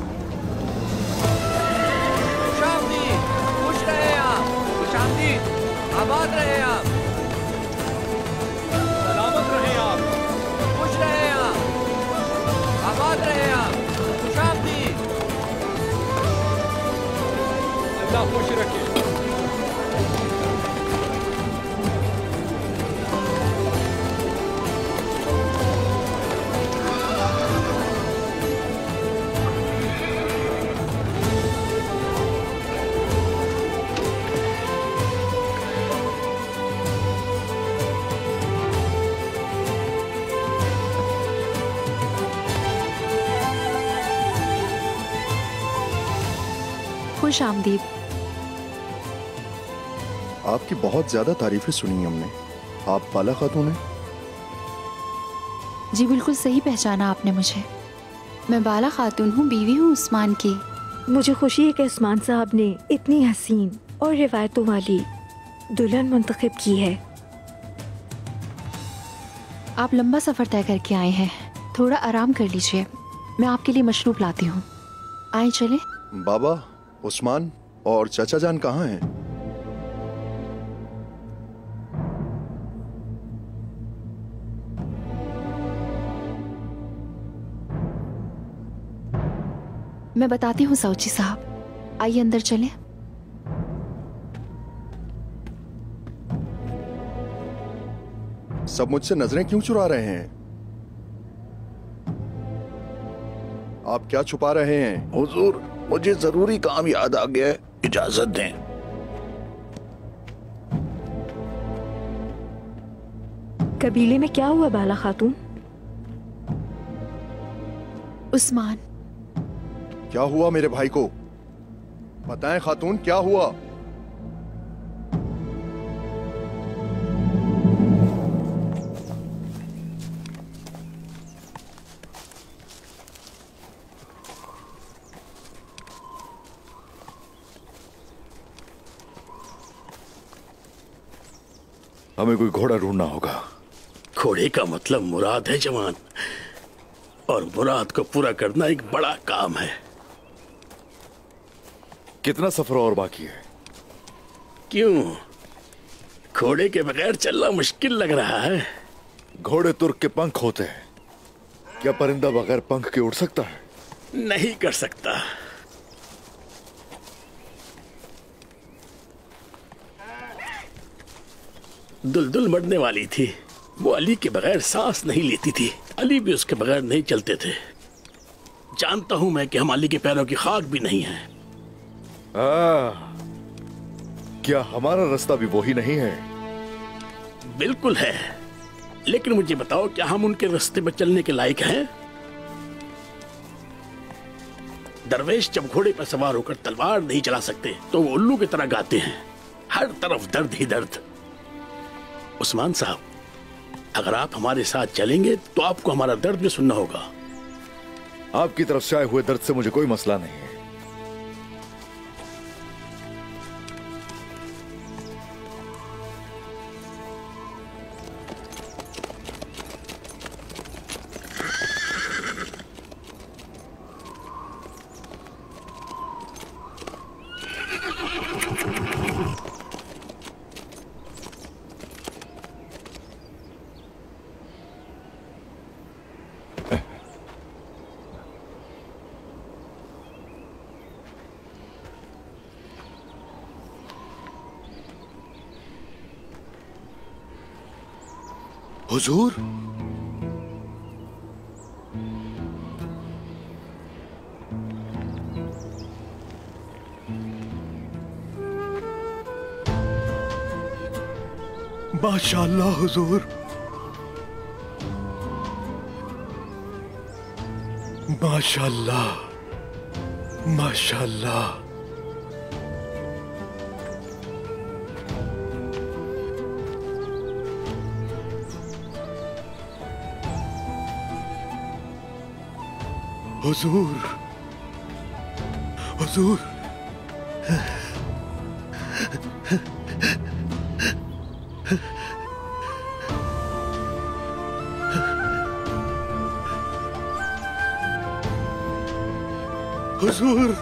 खुश आमदीद। खुश रहे आप। खुश आमदीद। आबाद रहे आप। सलामत रहे आप। खुश रहे आप। आबाद रहे आप। खुश आमदीद। अल्लाह खुश रखे। खुश आमदीद। आपकी बहुत ज्यादा तारीफें सुनी हमने। आप बाला खातून हैं? जी बिल्कुल सही पहचाना आपने मुझे। मैं बाला खातून हूँ, बीवी हूँ उस्मान की। मुझे खुशी है कि उस्मान साहब ने इतनी हसीन और रिवायतों वाली दुल्हन मुंतखब की है। आप लंबा सफर तय करके आए हैं, थोड़ा आराम कर लीजिए। मैं आपके लिए मशरूब लाती हूँ। आए चले। बाबा, उस्मान और चाचा जान कहाँ हैं? मैं बताती हूँ साउची साहब, आइए अंदर चलें। सब मुझसे नजरें क्यों चुरा रहे हैं? आप क्या छुपा रहे हैं? हुजूर, मुझे जरूरी काम याद आ गया है, इजाजत दें। कबीले में क्या हुआ बाला खातून? उस्मान। क्या हुआ मेरे भाई को? बताएं खातून, क्या हुआ? हमें कोई घोड़ा ढूंढना होगा। घोड़े का मतलब मुराद है जवान, और मुराद को पूरा करना एक बड़ा काम है। कितना सफर और बाकी है? क्यों, घोड़े के बगैर चलना मुश्किल लग रहा है? घोड़े तुर्क के पंख होते हैं, क्या परिंदा बगैर पंख के उड़ सकता है? नहीं कर सकता। दुलदुल मरने वाली थी, वो अली के बगैर सांस नहीं लेती थी, अली भी उसके बगैर नहीं चलते थे। जानता हूं मैं कि हम अली के पैरों की खाक भी नहीं है। आ, क्या हमारा रास्ता भी वही नहीं है? बिल्कुल है, लेकिन मुझे बताओ, क्या हम उनके रास्ते पर चलने के लायक हैं? दरवेश जब घोड़े पर सवार होकर तलवार नहीं चला सकते तो वो उल्लू की तरह गाते हैं, हर तरफ दर्द ही दर्द। उस्मान साहब, अगर आप हमारे साथ चलेंगे तो आपको हमारा दर्द भी सुनना होगा। आपकी तरफ से आए हुए दर्द से मुझे कोई मसला नहीं है। हुजूर, माशाअल्लाह हुजूर, माशाअल्लाह, माशाअल्लाह। हुजूर, हुजूर, हुजूर,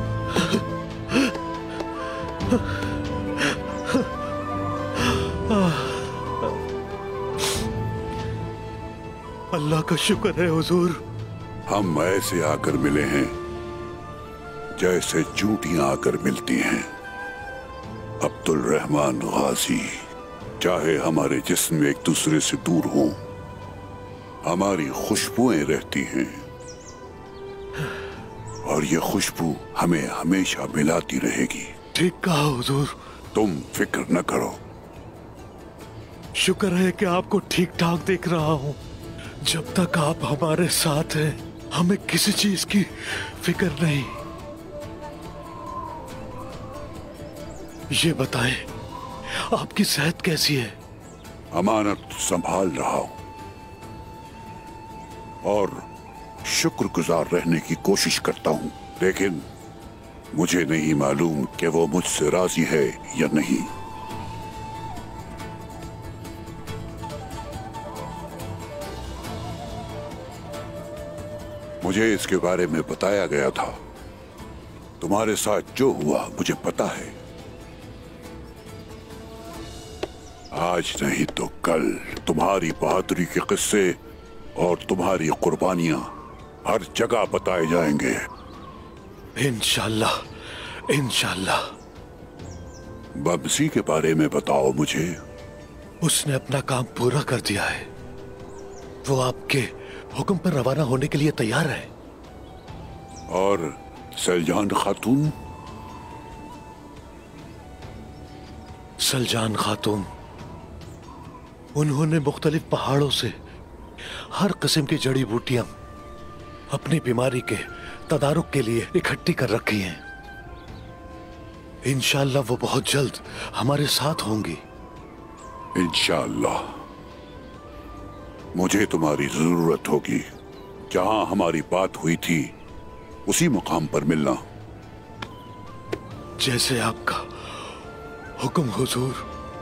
अल्लाह का शुक्र है हुजूर। हम ऐसे आकर मिले हैं जैसे चूंटियां आकर मिलती हैं। अब्दुल रहमान गाजी, चाहे हमारे जिस्म एक दूसरे से दूर हों, हमारी खुशबुएं रहती हैं और ये खुशबू हमें हमेशा मिलाती रहेगी। ठीक कहा हुजूर। तुम फिक्र न करो। शुक्र है कि आपको ठीक ठाक देख रहा हूँ। जब तक आप हमारे साथ हैं, हमें किसी चीज की फिक्र नहीं। ये बताएं, आपकी सेहत कैसी है? अमानत संभाल रहा हूं और शुक्रगुजार रहने की कोशिश करता हूं, लेकिन मुझे नहीं मालूम कि वो मुझसे राजी है या नहीं। मुझे इसके बारे में बताया गया था। तुम्हारे साथ जो हुआ मुझे पता है। आज नहीं तो कल तुम्हारी बहादुरी के किस्से और तुम्हारी कुर्बानियां हर जगह बताए जाएंगे। इंशाल्लाह, इंशाल्लाह। बमसी के बारे में बताओ मुझे। उसने अपना काम पूरा कर दिया है। वो आपके हुक्म पर रवाना होने के लिए तैयार है। और सलजान खातून? सलजान खातून, उन्होंने मुख्तलिफ पहाड़ों से हर किस्म की जड़ी बूटियां अपनी बीमारी के तदारुक के लिए इकट्ठी कर रखी हैं। इंशाअल्लाह वो बहुत जल्द हमारे साथ होंगी। इंशाअल्लाह। मुझे तुम्हारी जरूरत होगी। जहां हमारी बात हुई थी उसी मुकाम पर मिलना। जैसे आपका हुक्म हुजूर।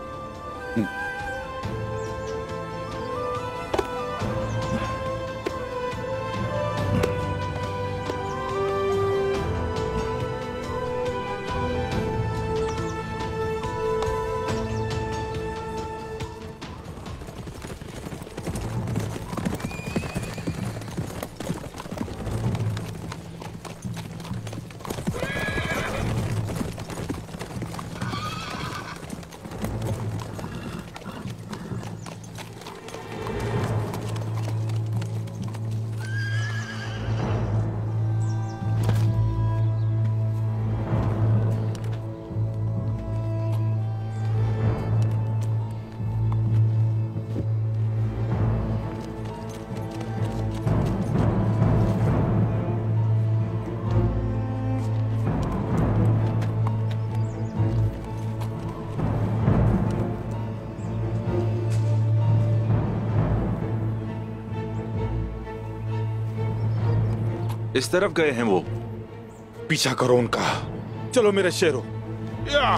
इस तरफ गए हैं वो। पीछा करो उनका। चलो मेरे शेरों। या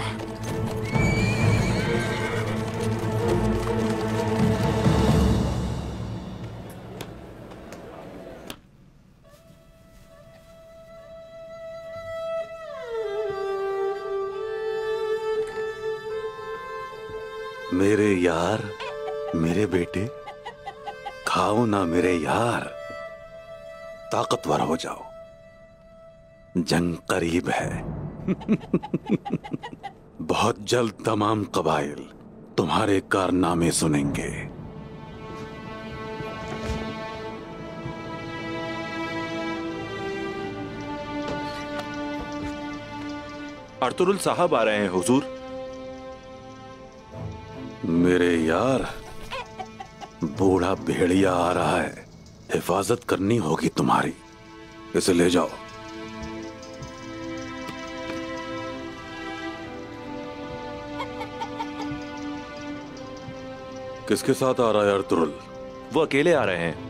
मेरे यार, मेरे बेटे, खाओ ना मेरे यार, ताकतवर हो जाओ, जंग करीब है। बहुत जल्द तमाम कबाइल तुम्हारे कारनामे सुनेंगे। अर्तुरुल साहब आ रहे हैं हुजूर। मेरे यार, बूढ़ा भेड़िया आ रहा है, हिफाजत करनी होगी तुम्हारी। इसे ले जाओ। किसके साथ आ रहा है अर्तुरुल? वो अकेले आ रहे हैं।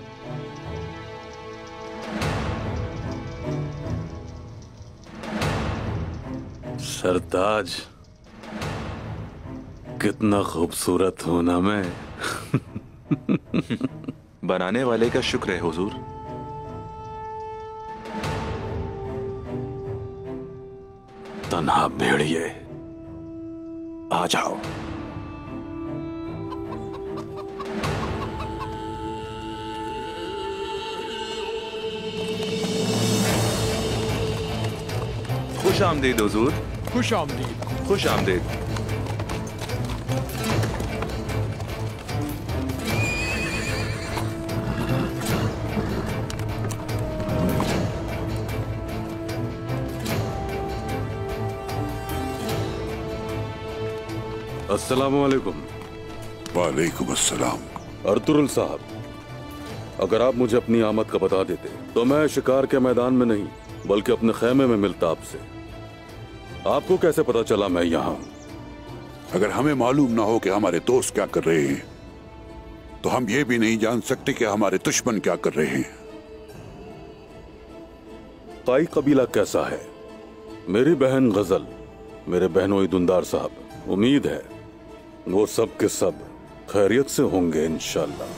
सरताज, कितना खूबसूरत हूं ना मैं। बनाने वाले का शुक्र है हुजूर। तन्हा भेड़िए, आ जाओ। खुश आमदीद हुजूर। खुश आमदीद। खुश आमदीद। अस्सलामु अलैकुम। वालेकुम अस्सलाम। अर्तुरुल साहब, अगर आप मुझे अपनी आमद का बता देते तो मैं शिकार के मैदान में नहीं बल्कि अपने खेमे में मिलता आपसे। आपको कैसे पता चला मैं यहाँ हूँ? अगर हमें मालूम ना हो कि हमारे दोस्त क्या कर रहे हैं तो हम ये भी नहीं जान सकते कि हमारे दुश्मन क्या कर रहे हैं। काई कबीला कैसा है? मेरी बहन गजल, मेरे बहनोई दुंदार साहब, उम्मीद है वो सब के सब खैरियत से होंगे इंशाल्लाह।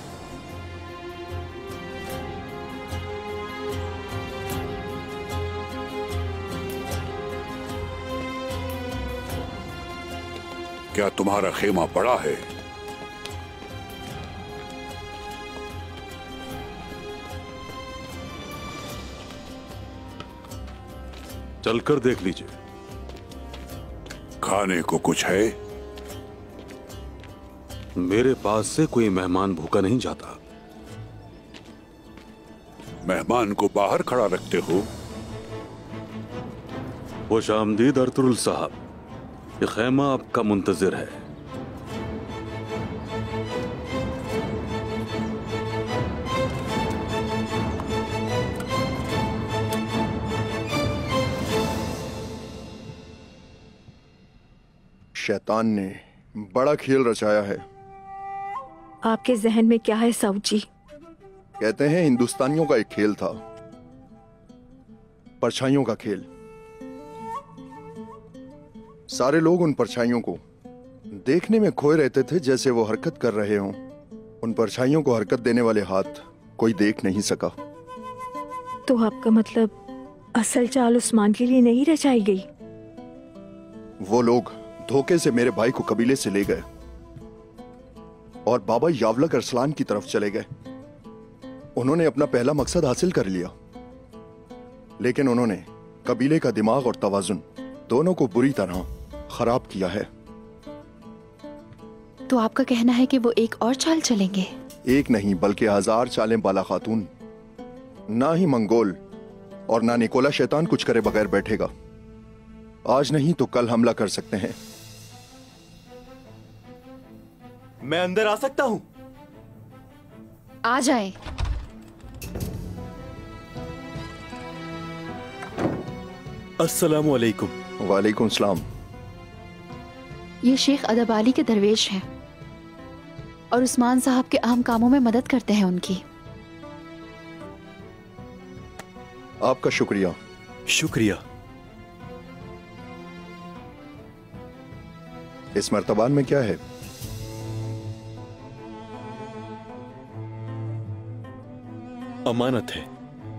क्या तुम्हारा खेमा पड़ा है? चलकर देख लीजिए। खाने को कुछ है? मेरे पास से कोई मेहमान भूखा नहीं जाता। मेहमान को बाहर खड़ा रखते हो। खुशामदीद अर्तुरुल साहब, ये खैमा आपका मुंतजिर है। शैतान ने बड़ा खेल रचाया है। आपके जहन में क्या है साउद जी? कहते हैं हिंदुस्तानियों का एक खेल था, परछाइयों का खेल। सारे लोग उन परछाइयों को देखने में खोए रहते थे जैसे वो हरकत कर रहे हों। उन परछाइयों को हरकत देने वाले हाथ कोई देख नहीं सका। तो आपका मतलब असल चाल उस्मान के लिए नहीं रचाई गई? वो लोग धोखे से मेरे भाई को कबीले से ले गए और बाबा यावलक अरसलान की तरफ चले गए। उन्होंने अपना पहला मकसद हासिल कर लिया, लेकिन उन्होंने कबीले का दिमाग और तवाजुन दोनों को बुरी तरह खराब किया है। तो आपका कहना है कि वो एक और चाल चलेंगे? एक नहीं बल्कि हजार चालें बाला खातून। ना ही मंगोल और ना निकोला शैतान कुछ करे बगैर बैठेगा। आज नहीं तो कल हमला कर सकते हैं। मैं अंदर आ सकता हूं? आ जाएं। अस्सलामु अलैकुम। वालेकुम सलाम। ये शेख अदब अली के दरवेश हैं और उस्मान साहब के अहम कामों में मदद करते हैं उनकी। आपका शुक्रिया। शुक्रिया। इस मर्तबान में क्या है? अमानत है।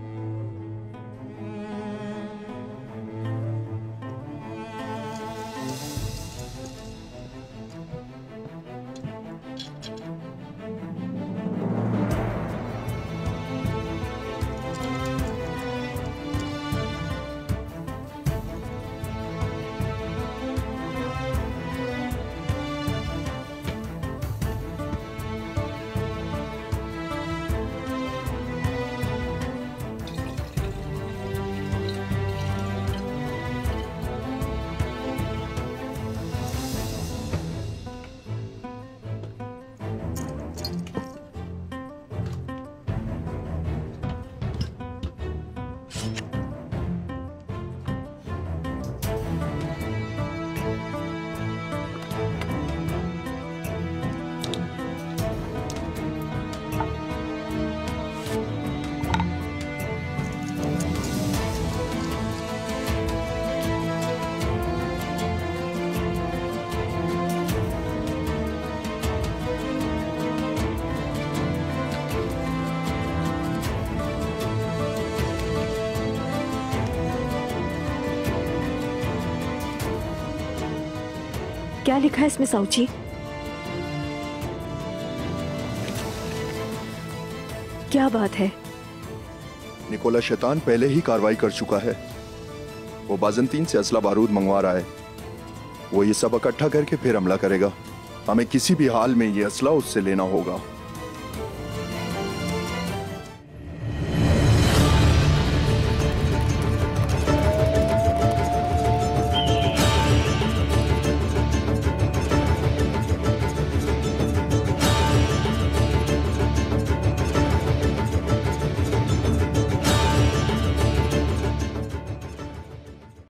क्या लिखा है इसमें साउद जी? क्या बात है? निकोला शैतान पहले ही कार्रवाई कर चुका है। वो बाजंतीन से असला बारूद मंगवा रहा है। वो ये सब इकट्ठा करके फिर हमला करेगा। हमें किसी भी हाल में ये असला उससे लेना होगा।